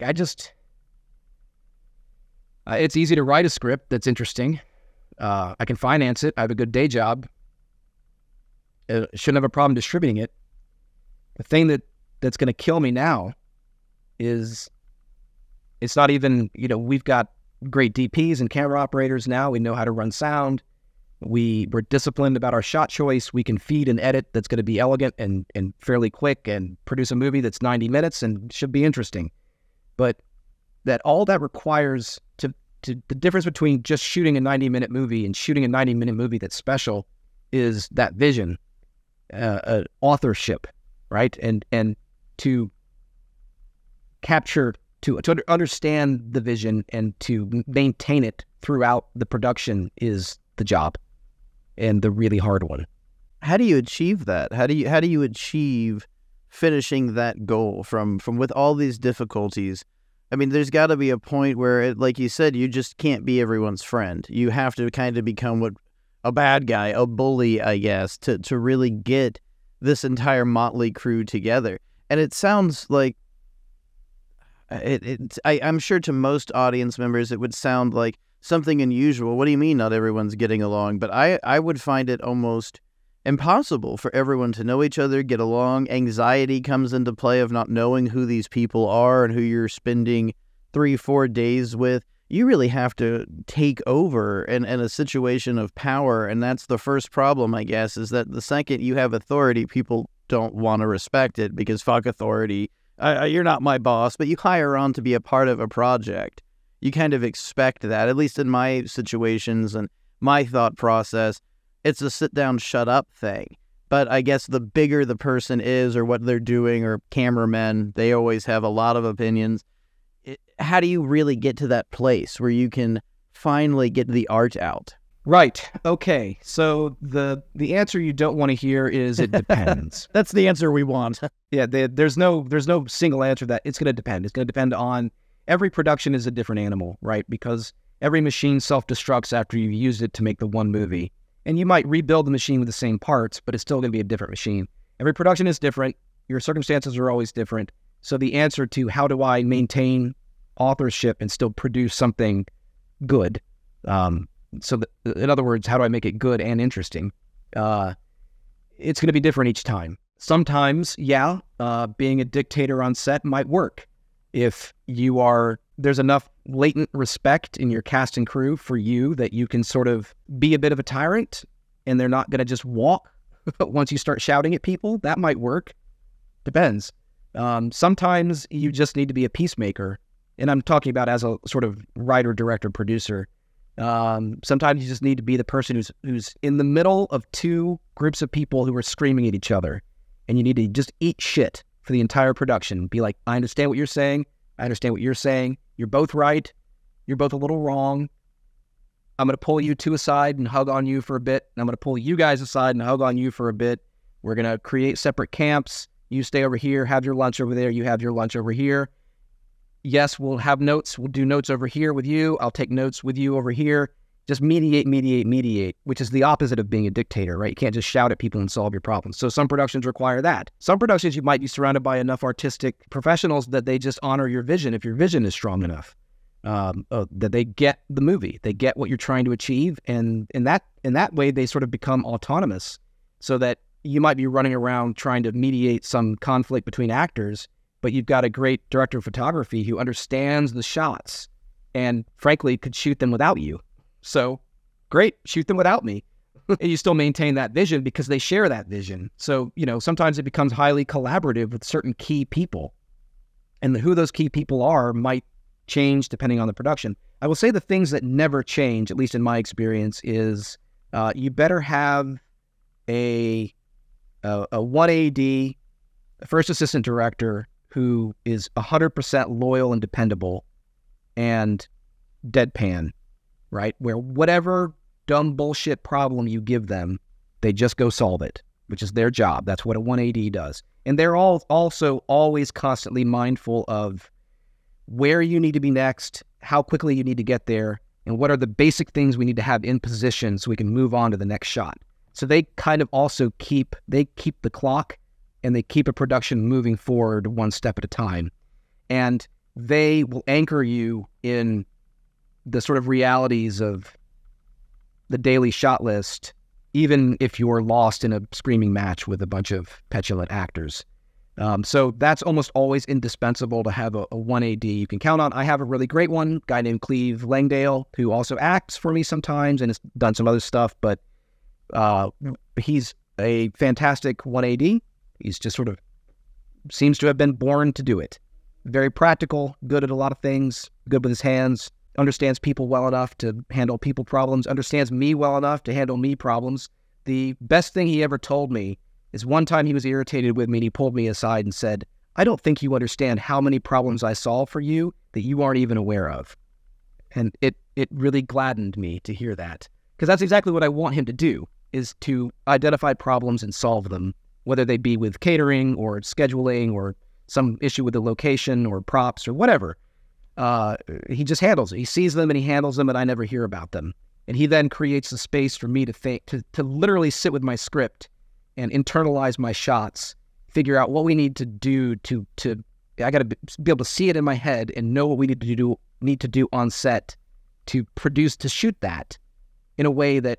it's easy to write a script that's interesting. I can finance it. I have a good day job. Shouldn't have a problem distributing it. The thing that's going to kill me now is it's not even, we've got great DPs and camera operators now. We know how to run sound. We're disciplined about our shot choice. We can feed and edit that's going to be elegant and fairly quick and produce a movie that's 90 minutes and should be interesting. But all that requires the difference between just shooting a 90-minute movie and shooting a 90-minute movie that's special is that vision, authorship, right? And to capture, to understand the vision and to maintain it throughout the production is the job, and the really hard one. How do you achieve that? How do you achieve finishing that goal from with all these difficulties? I mean, there's got to be a point where, like you said, you just can't be everyone's friend. You have to kind of become a bad guy, a bully, I guess, to really get this entire motley crew together. And it sounds like I'm sure to most audience members it would sound like something unusual. What do you mean not everyone's getting along? But I would find it almost impossible for everyone to know each other, get along. Anxiety comes into play of not knowing who these people are and who you're spending 3-4 days with. You really have to take over in a situation of power, and that's the first problem, I guess, is that the second you have authority, people don't want to respect it because fuck authority. You're not my boss, but you hire on to be a part of a project. You kind of expect that, at least in my situations and my thought process. It's a sit down, shut up thing. But I guess the bigger the person is or what they're doing, or cameramen, they always have a lot of opinions. How do you really get to that place where you can finally get the art out? Right. Okay. So the answer you don't want to hear is it depends. That's the answer we want. Yeah. There's no single answer that it's going to depend. It's going to depend on, every production is a different animal, right? Because every machine self-destructs after you've used it to make the one movie. And you might rebuild the machine with the same parts, but it's still going to be a different machine. Every production is different. Your circumstances are always different. So the answer to how do I maintain authorship and still produce something good, in other words, how do I make it good and interesting? It's going to be different each time. Sometimes, being a dictator on set might work. If there's enough latent respect in your cast and crew for you that you can sort of be a bit of a tyrant and they're not going to just walk once you start shouting at people, that might work. Depends. Sometimes you just need to be a peacemaker. And I'm talking about as a sort of writer, director, producer. Sometimes you just need to be the person who's in the middle of two groups of people who are screaming at each other. And you need to just eat shit for the entire production. Be like, I understand what you're saying. I understand what you're saying. You're both right. You're both a little wrong. I'm going to pull you two aside and hug on you for a bit. And I'm going to pull you guys aside and hug on you for a bit. We're going to create separate camps. You stay over here, have your lunch over there. You have your lunch over here. Yes, we'll have notes. We'll do notes over here with you. I'll take notes with you over here. Just mediate, which is the opposite of being a dictator, right? You can't just shout at people and solve your problems. So some productions require that. Some productions you might be surrounded by enough artistic professionals that they just honor your vision if your vision is strong enough, that they get the movie, they get what you're trying to achieve, and in that way they sort of become autonomous, so that you might be running around trying to mediate some conflict between actors, but you've got a great director of photography who understands the shots and frankly could shoot them without you. So great, shoot them without me. And you still maintain that vision because they share that vision. So, sometimes it becomes highly collaborative with certain key people. And who those key people are might change depending on the production. I will say the things that never change, at least in my experience, is you better have a 1AD, a first assistant director who is 100% loyal and dependable and deadpan. Right? Where whatever dumb bullshit problem you give them, they just go solve it, which is their job. That's what a 1AD does. And they're also always constantly mindful of where you need to be next, how quickly you need to get there, and what are the basic things we need to have in position so we can move on to the next shot. So they kind of also keep the clock and they keep a production moving forward one step at a time. And they will anchor you in the sort of realities of the daily shot list, even if you're lost in a screaming match with a bunch of petulant actors. So that's almost always indispensable to have a 1AD you can count on. I have a really great one, guy named Cleve Langdale, who also acts for me sometimes and has done some other stuff, but he's a fantastic 1AD. He's just sort of seems to have been born to do it. Very practical, good at a lot of things, good with his hands, understands people well enough to handle people problems, understands me well enough to handle me problems. The best thing he ever told me is one time he was irritated with me and he pulled me aside and said, "I don't think you understand how many problems I solve for you that you aren't even aware of." And it really gladdened me to hear that, because that's exactly what I want him to do, is to identify problems and solve them, whether they be with catering or scheduling or some issue with the location or props or whatever. He just handles it. He sees them and he handles them, and I never hear about them. And he then creates the space for me to think, to literally sit with my script and internalize my shots, figure out what we need to do I got to be able to see it in my head and know what we need to do on set to shoot that in a way that,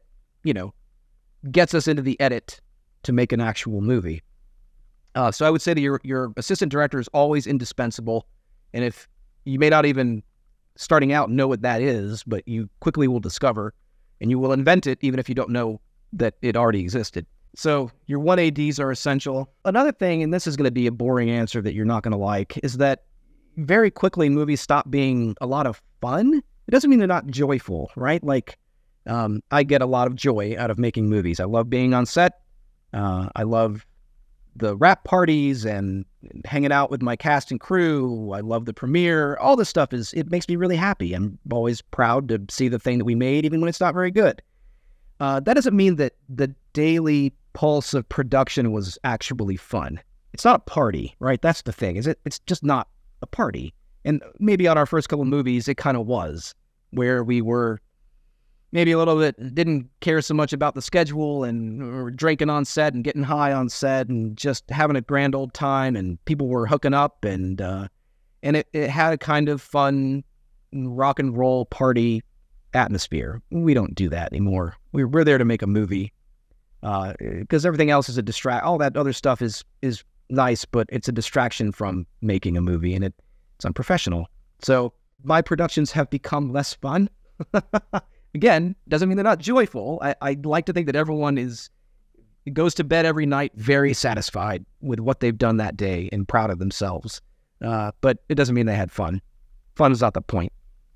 gets us into the edit to make an actual movie. So I would say that your assistant director is always indispensable. And if you may not even starting out know what that is, but you quickly will discover, and you will invent it even if you don't know that it already existed. So your 1ADs are essential. Another thing, and this is going to be a boring answer that you're not going to like, is that very quickly movies stop being a lot of fun. It doesn't mean they're not joyful, right? Like, I get a lot of joy out of making movies. I love being on set. I love the wrap parties and hanging out with my cast and crew. I love the premiere. All this stuff it makes me really happy. I'm always proud to see the thing that we made, even when it's not very good. That doesn't mean that the daily pulse of production was actually fun. It's not a party, right? That's the thing. It's just not a party. And maybe on our first couple of movies, it kind of was, where we were maybe a little bit, didn't care so much about the schedule, and we were drinking on set and getting high on set and just having a grand old time, and people were hooking up, and it had a kind of fun rock and roll party atmosphere. We don't do that anymore. We're there to make a movie, because everything else is a distract. All that other stuff is nice, but it's a distraction from making a movie, and it's unprofessional. So my productions have become less fun. Again, doesn't mean they're not joyful. I like to think that everyone goes to bed every night very satisfied with what they've done that day and proud of themselves. But it doesn't mean they had fun. Fun is not the point.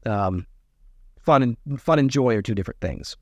Fun and joy are two different thare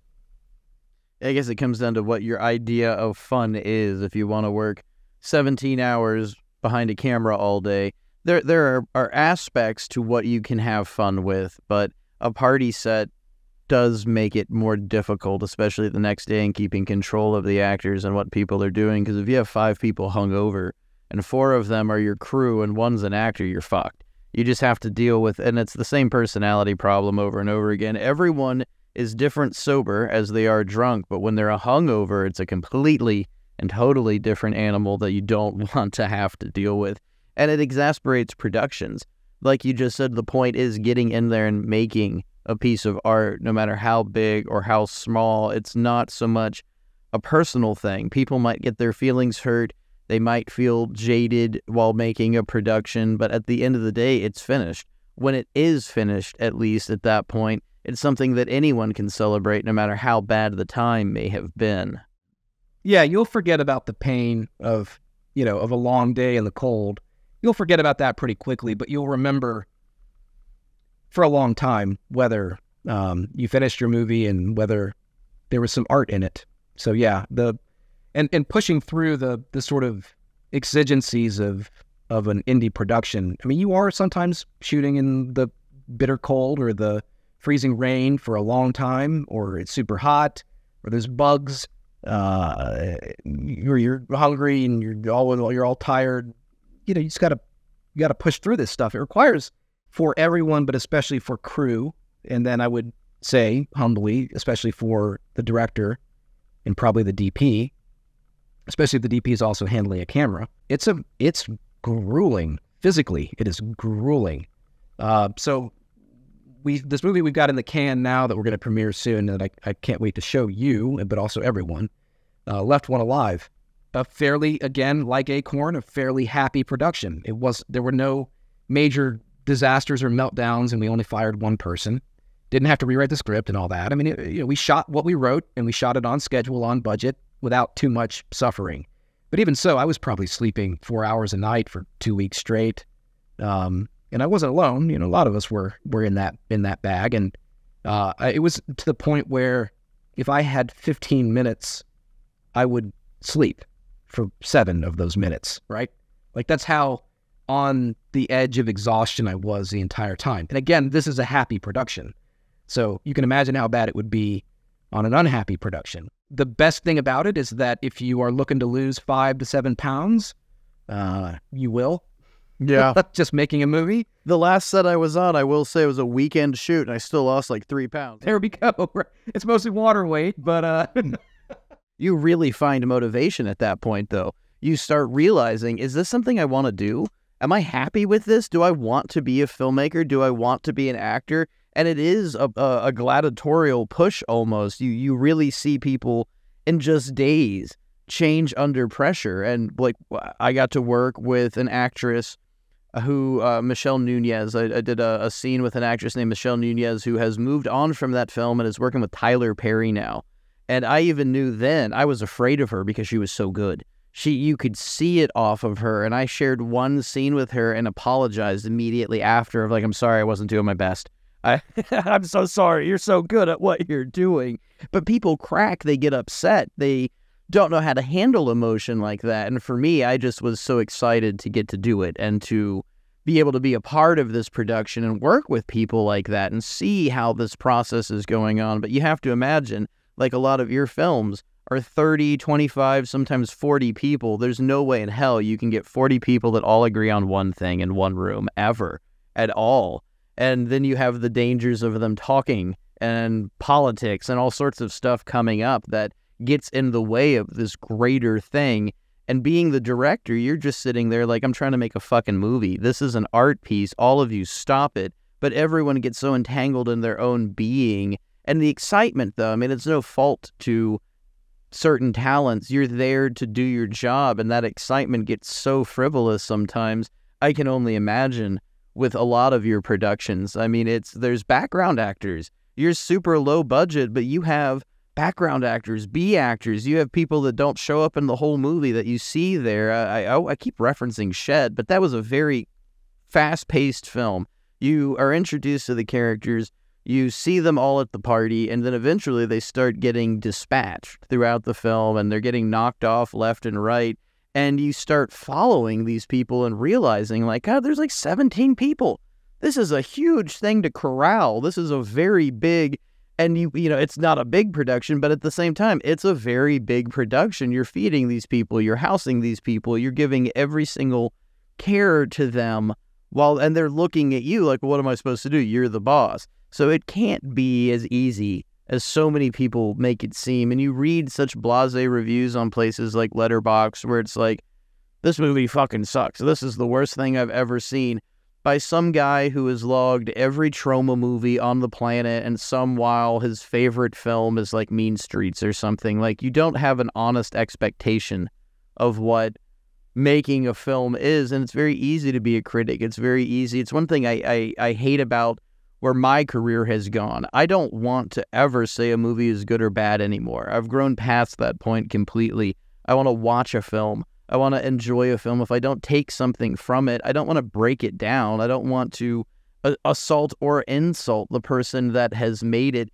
I guess it comes down to what your idea of fun is. If you want to work 17 hours behind a camera all day, there are aspects to what you can have fun with, but a party set does make it more difficult, especially the next day, in keeping control of the actors and what people are doing. Because if you have 5 people hungover and 4 of them are your crew and 1's an actor, you're fucked. You just have to deal with, and it's the same personality problem over and over again. Everyone is different sober as they are drunk, but when they're a hungover, it's a completely and totally different animal that you don't want to have to deal with. And it exasperates productions. Like you just said, the point is getting in there and making a piece of art, no matter how big or how small. It's not so much a personal thing. People might get their feelings hurt. They might feel jaded while making a production, but at the end of the day, it's finished. When it is finished, at least at that point, it's something that anyone can celebrate, no matter how bad the time may have been. Yeah, you'll forget about the pain of a long day in the cold. You'll forget about that pretty quickly, but you'll remember for a long time whether you finished your movie and whether there was some art in it. So yeah, and pushing through the sort of exigencies of an indie production. I mean, you are sometimes shooting in the bitter cold or the freezing rain for a long time, or it's super hot, or there's bugs, you're hungry and you're all tired. You just gotta push through this stuff. It requires, for everyone, but especially for crew, and then I would say humbly, especially for the director and probably the DP, especially if the DP is also handling a camera. It's grueling. Physically, it is grueling. So this movie we've got in the can now that we're going to premiere soon, and I can't wait to show you, but also everyone, Left One Alive. A fairly, again, like Acorn, a fairly happy production. There were no major disasters or meltdowns, and we only fired one person. Didn't have to rewrite the script and all that. I mean, we shot what we wrote, and we shot it on schedule, on budget, without too much suffering. But even so, I was probably sleeping 4 hours a night for 2 weeks straight. And I wasn't alone. A lot of us were in that bag. And it was to the point where if I had 15 minutes, I would sleep for 7 of those minutes, right? Like, that's how on the edge of exhaustion I was the entire time. And again, this is a happy production. So you can imagine how bad it would be on an unhappy production. The best thing about it is that if you are looking to lose 5 to 7 pounds, you will. Yeah. Just making a movie. The last set I was on, I will say, was a weekend shoot, and I still lost like 3 pounds. There we go. It's mostly water weight, but... You really find motivation at that point, though. You start realizing, is this something I want to do? Am I happy with this? Do I want to be a filmmaker? Do I want to be an actor? And it is a gladiatorial push almost. You really see people in just days change under pressure. And like, I got to work with an actress who, Michelle Nunez. I did a scene with an actress named Michelle Nunez who has moved on from that film and is working with Tyler Perry now. And I even knew then I was afraid of her because she was so good. You could see it off of her. And I shared one scene with her and apologized immediately after of like, I'm sorry, I wasn't doing my best. I'm so sorry. You're so good at what you're doing. But people crack. They get upset. They don't know how to handle emotion like that. And for me, I just was so excited to get to do it and to be able to be a part of this production and work with people like that and see how this process is going on. But you have to imagine, like a lot of your films are 30, 25, sometimes 40 people. There's no way in hell you can get 40 people that all agree on one thing in one room ever at all. And then you have the dangers of them talking and politics and all sorts of stuff coming up that gets in the way of this greater thing. And being the director, you're just sitting there like, I'm trying to make a fucking movie. This is an art piece. All of you stop it. But everyone gets so entangled in their own being. And the excitement, though, I mean, it's no fault to certain talents. You're there to do your job, and that excitement gets so frivolous sometimes. I can only imagine with a lot of your productions. I mean, there's background actors. You're super low budget, but you have background actors, B actors. You have people that don't show up in the whole movie that you see there. I keep referencing Shed, but that was a very fast-paced film. You are introduced to the characters. You see them all at the party, and then eventually they start getting dispatched throughout the film, and they're getting knocked off left and right, and you start following these people and realizing, like, God, there's like 17 people. This is a huge thing to corral. This is a very big, and you know, it's not a big production, but at the same time, it's a very big production. You're feeding these people, you're housing these people, you're giving every single care to them, and they're looking at you like, what am I supposed to do? You're the boss. So it can't be as easy as so many people make it seem. And you read such blasé reviews on places like Letterboxd where it's like, this movie fucking sucks. This is the worst thing I've ever seen, by some guy who has logged every trauma movie on the planet, and while his favorite film is like Mean Streets or something. Like, you don't have an honest expectation of what making a film is. And it's very easy to be a critic. It's very easy. It's one thing I hate about where my career has gone. I don't want to ever say a movie is good or bad anymore. I've grown past that point completely. I want to watch a film. I want to enjoy a film. If I don't take something from it, I don't want to break it down. I don't want to assault or insult the person that has made it.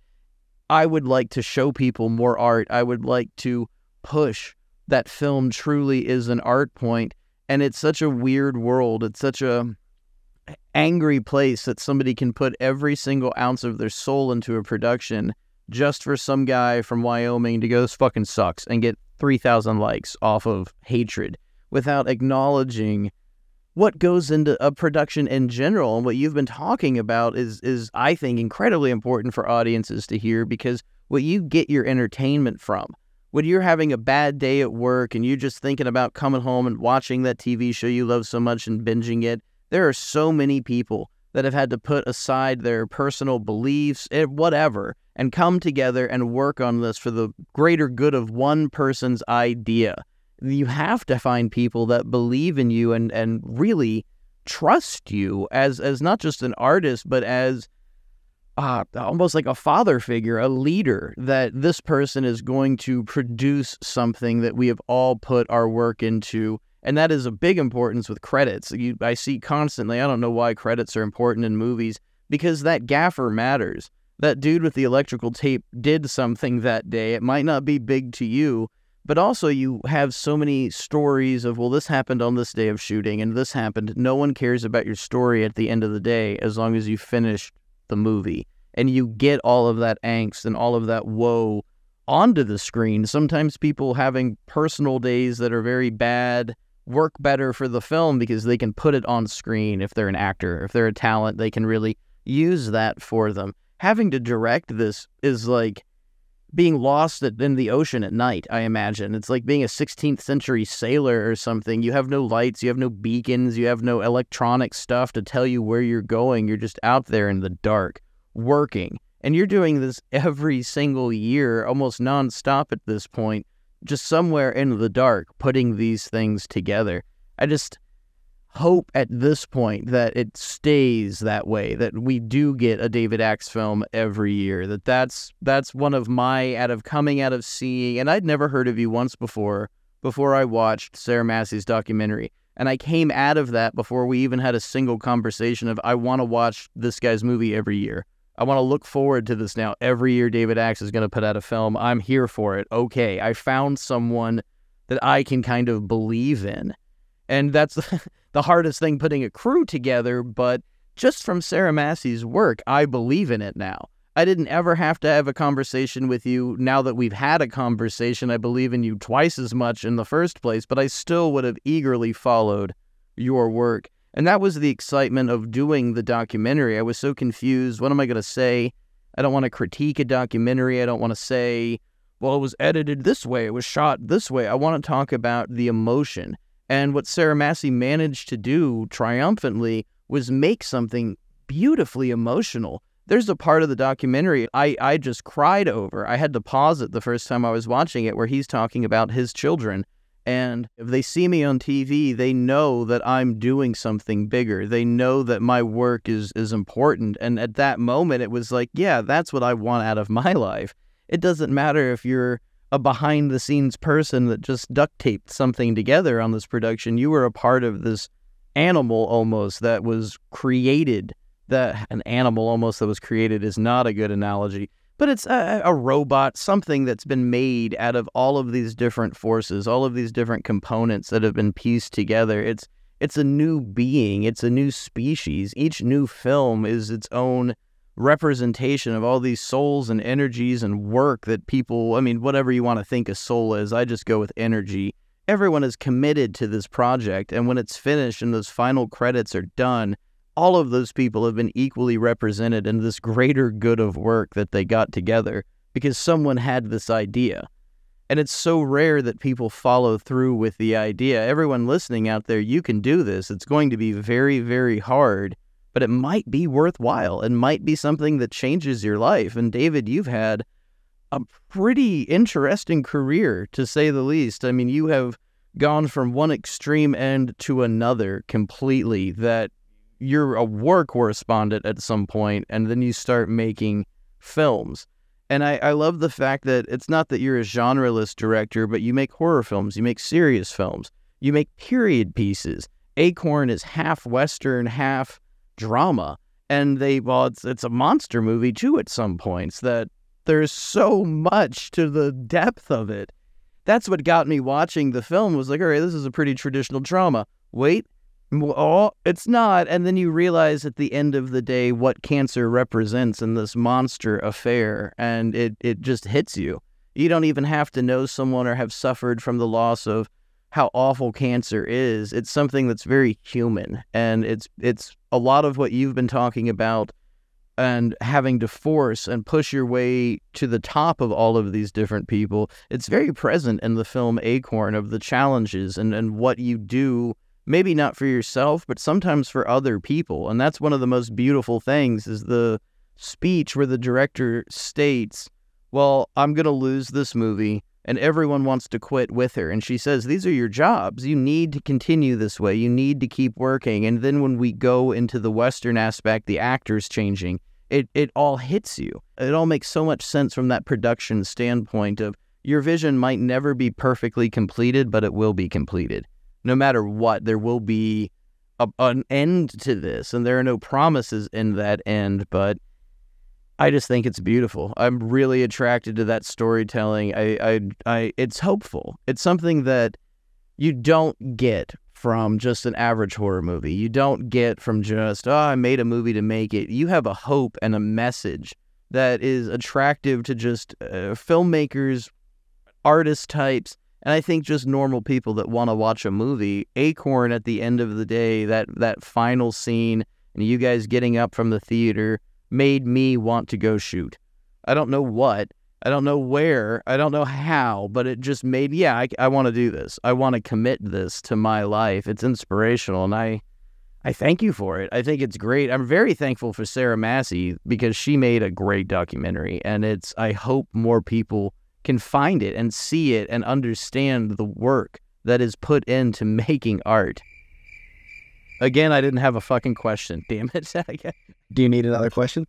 I would like to show people more art. I would like to push that film truly is an art point. And it's such a weird world. It's such a angry place that somebody can put every single ounce of their soul into a production just for some guy from Wyoming to go, this fucking sucks, and get 3,000 likes off of hatred without acknowledging what goes into a production in general. And what you've been talking about is I think, incredibly important for audiences to hear, because what you get your entertainment from, when you're having a bad day at work and you're just thinking about coming home and watching that TV show you love so much and binging it, there are so many people that have had to put aside their personal beliefs, whatever, and come together and work on this for the greater good of one person's idea. You have to find people that believe in you and really trust you as not just an artist, but as almost like a father figure, a leader, that this person is going to produce something that we have all put our work into. And that is a big importance with credits. I see constantly, I don't know why credits are important in movies, because that gaffer matters. That dude with the electrical tape did something that day. It might not be big to you, but also you have so many stories of, well, this happened on this day of shooting and this happened. No one cares about your story at the end of the day as long as you finish the movie and you get all of that angst and all of that woe onto the screen. Sometimes people having personal days that are very bad work better for the film because they can put it on screen. If they're an actor, if they're a talent, they can really use that for them. Having to direct this is like being lost in the ocean at night, I imagine. It's like being a 16th century sailor or something. You have no lights, you have no beacons, you have no electronic stuff to tell you where you're going. You're just out there in the dark, working. And you're doing this every single year, almost nonstop at this point, just somewhere in the dark, putting these things together. I just hope at this point that it stays that way, that we do get a David Axe film every year, that's one of my, coming out of seeing, and I'd never heard of you once before I watched Sarah Massey's documentary, and I came out of that before we even had a single conversation of, I want to watch this guy's movie every year. I want to look forward to this now. Every year David Axe is going to put out a film. I'm here for it. Okay, I found someone that I can kind of believe in. And that's the hardest thing, putting a crew together, but just from Sarah Massey's work, I believe in it now. I didn't ever have to have a conversation with you. Now that we've had a conversation, I believe in you twice as much in the first place, but I still would have eagerly followed your work. And that was the excitement of doing the documentary. I was so confused. What am I going to say? I don't want to critique a documentary. I don't want to say, well, it was edited this way, it was shot this way. I want to talk about the emotion. And what Sarah Massey managed to do triumphantly was make something beautifully emotional. There's a part of the documentary I just cried over. I had to pause it the first time I was watching it, where he's talking about his children. And if they see me on TV, they know that I'm doing something bigger. They know that my work is important. And at that moment, it was like, yeah, that's what I want out of my life. It doesn't matter if you're a behind-the-scenes person that just duct taped something together on this production. You were a part of this animal almost that was created. An animal almost that was created is not a good analogy. But it's a robot, something that's been made out of all of these different forces, all of these different components that have been pieced together. It's a new being. It's a new species. Each new film is its own representation of all these souls and energies and work that people, whatever you want to think a soul is, I just go with energy. Everyone is committed to this project, and when it's finished and those final credits are done, all of those people have been equally represented in this greater good of work that they got together because someone had this idea. And it's so rare that people follow through with the idea. Everyone listening out there, you can do this. It's going to be very, very hard, but it might be worthwhile. It might be something that changes your life. And David, you've had a pretty interesting career, to say the least. You have gone from one extreme end to another completely, that you're a war correspondent at some point, and then you start making films. And I love the fact that it's not that you're a genreless director, but you make horror films, you make serious films, you make period pieces. Acorn is half Western, half drama. And it's a monster movie too at some points, that there's so much to the depth of it. That's what got me watching the film, was like, all right, this is a pretty traditional drama. Wait, oh, it's not. And then you realize at the end of the day what cancer represents in this monster affair, and it just hits you. You don't even have to know someone or have suffered from the loss of how awful cancer is. It's something that's very human, and it's a lot of what you've been talking about and having to force and push your way to the top of all of these different people. It's very present in the film Acorn of the challenges and what you do, maybe not for yourself, but sometimes for other people. And that's one of the most beautiful things, is the speech where the director states, well, I'm going to lose this movie and everyone wants to quit with her. And she says, these are your jobs. You need to continue this way. You need to keep working. And then when we go into the Western aspect, the actors changing, it all hits you. It all makes so much sense from that production standpoint of your vision might never be perfectly completed, but it will be completed. No matter what, there will be an end to this, and there are no promises in that end, but I just think it's beautiful. I'm really attracted to that storytelling. It's hopeful. It's something that you don't get from just an average horror movie. You don't get from just, I made a movie to make it. You have a hope and a message that is attractive to just filmmakers, artist types, and I think just normal people that want to watch a movie. Acorn, at the end of the day, that final scene, and you guys getting up from the theater, made me want to go shoot. I don't know what, I don't know where, I don't know how, but it just made, I want to do this. I want to commit this to my life. It's inspirational, and I thank you for it. I think it's great. I'm very thankful for Sarah Massey because she made a great documentary, and I hope more people can find it and see it and understand the work that is put into making art. Again, I didn't have a fucking question. Damn it. Do you need another question?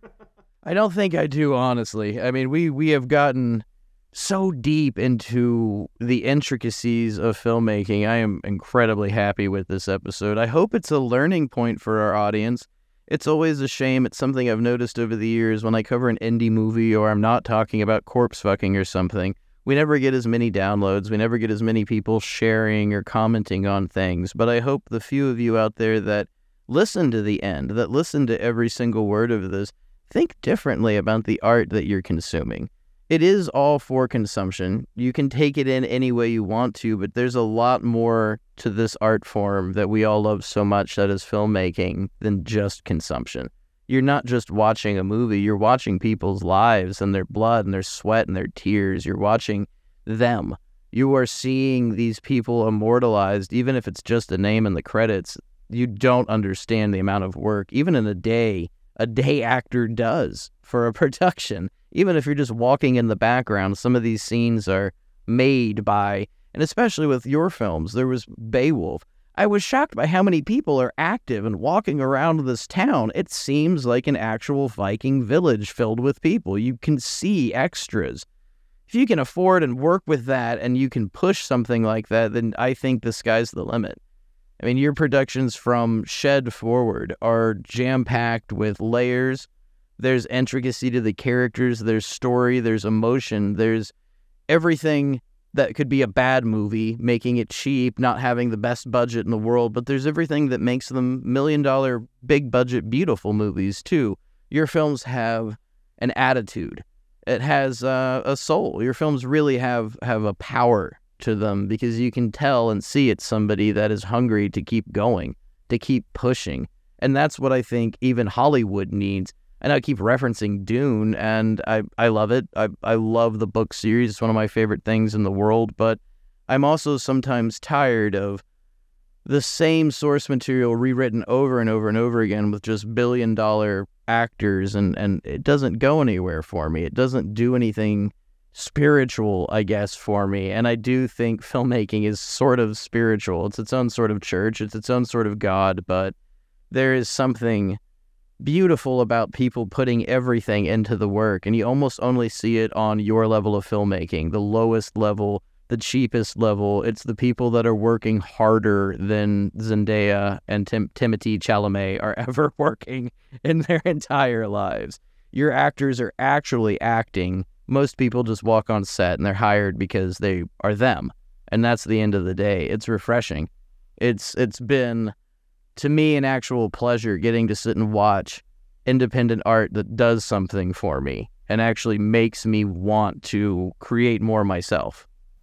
I don't think I do, honestly. I mean, we have gotten so deep into the intricacies of filmmaking. I am incredibly happy with this episode. I hope it's a learning point for our audience. It's always a shame. It's something I've noticed over the years when I cover an indie movie or I'm not talking about corpse fucking or something. We never get as many downloads. We never get as many people sharing or commenting on things. But I hope the few of you out there that listen to the end, that listen to every single word of this, think differently about the art that you're consuming. It is all for consumption. You can take it in any way you want to, but there's a lot more to this art form that we all love so much, that is filmmaking, than just consumption. You're not just watching a movie, you're watching people's lives and their blood and their sweat and their tears. You're watching them. You are seeing these people immortalized, even if it's just a name in the credits. You don't understand the amount of work, even in a day actor does for a production. Even if you're just walking in the background, some of these scenes are made by, and especially with your films, there was Beowulf. I was shocked by how many people are active and walking around this town. It seems like an actual Viking village filled with people. You can see extras. If you can afford and work with that and you can push something like that, then I think the sky's the limit. I mean, your productions from Shed forward are jam-packed with layers. There's intricacy to the characters, there's story, there's emotion, there's everything that could be a bad movie, making it cheap, not having the best budget in the world, but there's everything that makes them $1 million, big-budget, beautiful movies, too. Your films have an attitude. It has a soul. Your films really have a power to them because you can tell and see it's somebody that is hungry to keep going, to keep pushing. And that's what I think even Hollywood needs. And I keep referencing Dune, and I love it. I love the book series. It's one of my favorite things in the world, but I'm also sometimes tired of the same source material rewritten over and over and over again with just billion-dollar actors, and it doesn't go anywhere for me. It doesn't do anything spiritual, I guess, for me. And I do think filmmaking is sort of spiritual. It's its own sort of church. It's its own sort of God, but there is something beautiful about people putting everything into the work, and you almost only see it on your level of filmmaking, the lowest level, the cheapest level. It's the people that are working harder than Zendaya and Timothée Chalamet are ever working in their entire lives. Your actors are actually acting. Most people just walk on set and they're hired because they are them, and that's the end of the day. It's refreshing. It's been, to me, an actual pleasure getting to sit and watch independent art that does something for me and actually makes me want to create more myself.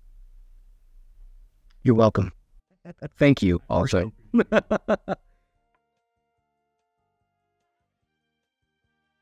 You're welcome. Thank you also.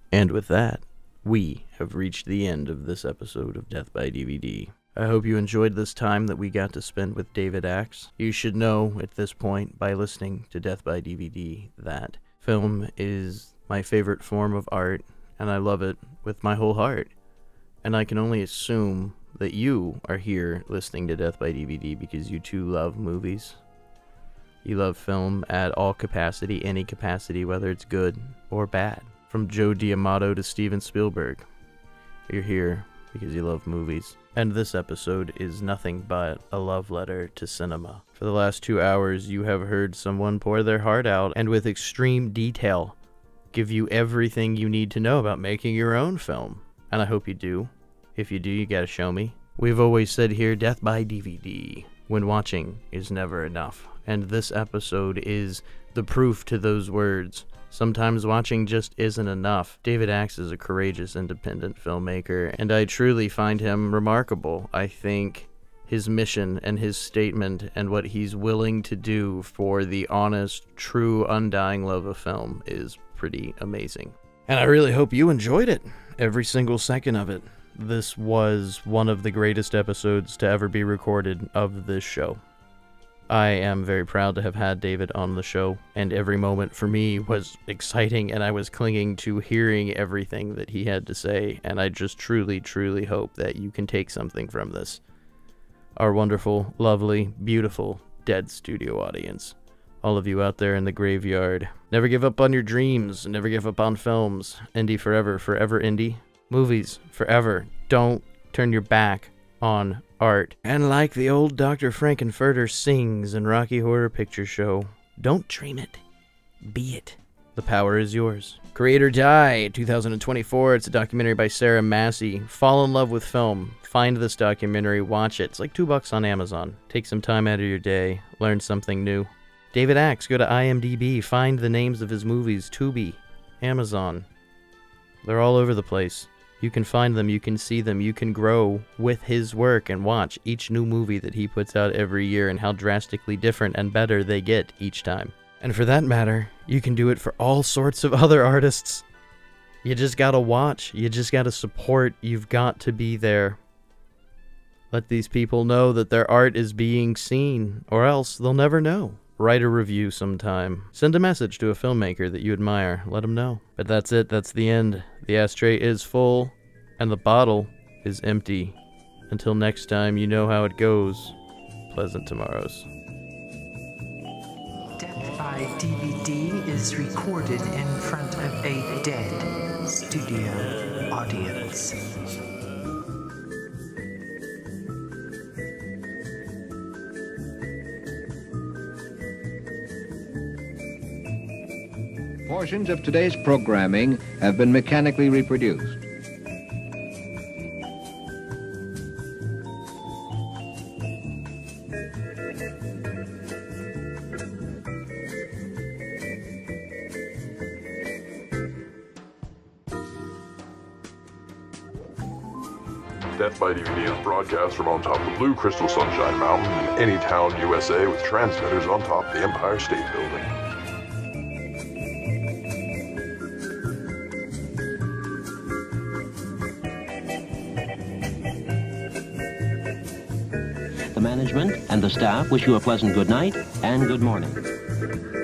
And with that, we have reached the end of this episode of Death by DVD. I hope you enjoyed this time that we got to spend with David Axe. You should know at this point, by listening to Death by DVD, that film is my favorite form of art, and I love it with my whole heart. And I can only assume that you are here listening to Death by DVD because you too love movies. You love film at all capacity, any capacity, whether it's good or bad. From Joe D'Amato to Steven Spielberg. You're here because you love movies. And this episode is nothing but a love letter to cinema. For the last 2 hours, you have heard someone pour their heart out and with extreme detail give you everything you need to know about making your own film. And I hope you do. If you do, you gotta show me. We've always said here, Death by DVD, when watching is never enough. And this episode is the proof to those words. Sometimes watching just isn't enough. David Axe is a courageous, independent filmmaker, and I truly find him remarkable. I think his mission and his statement and what he's willing to do for the honest, true, undying love of film is pretty amazing. And I really hope you enjoyed it, every single second of it. This was one of the greatest episodes to ever be recorded of this show. I am very proud to have had David on the show, and every moment for me was exciting, and I was clinging to hearing everything that he had to say, and I just truly, truly hope that you can take something from this. Our wonderful, lovely, beautiful, dead studio audience. All of you out there in the graveyard. Never give up on your dreams, never give up on films. Indie forever, forever indie. Movies, forever. Don't turn your back on art. And like the old Dr. Frankenfurter sings in Rocky Horror Picture Show, don't dream it, be it. The power is yours. Create or Die, 2024. It's a documentary by Sarah Massey. Fall in love with film. Find this documentary, watch it. It's like $2 on Amazon. Take some time out of your day, learn something new. David Axe, go to IMDb, find the names of his movies, Tubi, Amazon. They're all over the place. You can find them, you can see them, you can grow with his work and watch each new movie that he puts out every year and how drastically different and better they get each time. And for that matter, you can do it for all sorts of other artists. You just gotta watch, you just gotta support, you've got to be there. Let these people know that their art is being seen, or else they'll never know. Write a review sometime. Send a message to a filmmaker that you admire. Let them know. But that's it. That's the end. The ashtray is full, and the bottle is empty. Until next time, you know how it goes. Pleasant tomorrows. Death by DVD is recorded in front of a dead studio audience. Portions of today's programming have been mechanically reproduced. Death by DVD is broadcast from on top of the blue crystal sunshine mountain in any town, USA, with transmitters on top of the Empire State Building. The management and the staff wish you a pleasant good night and good morning.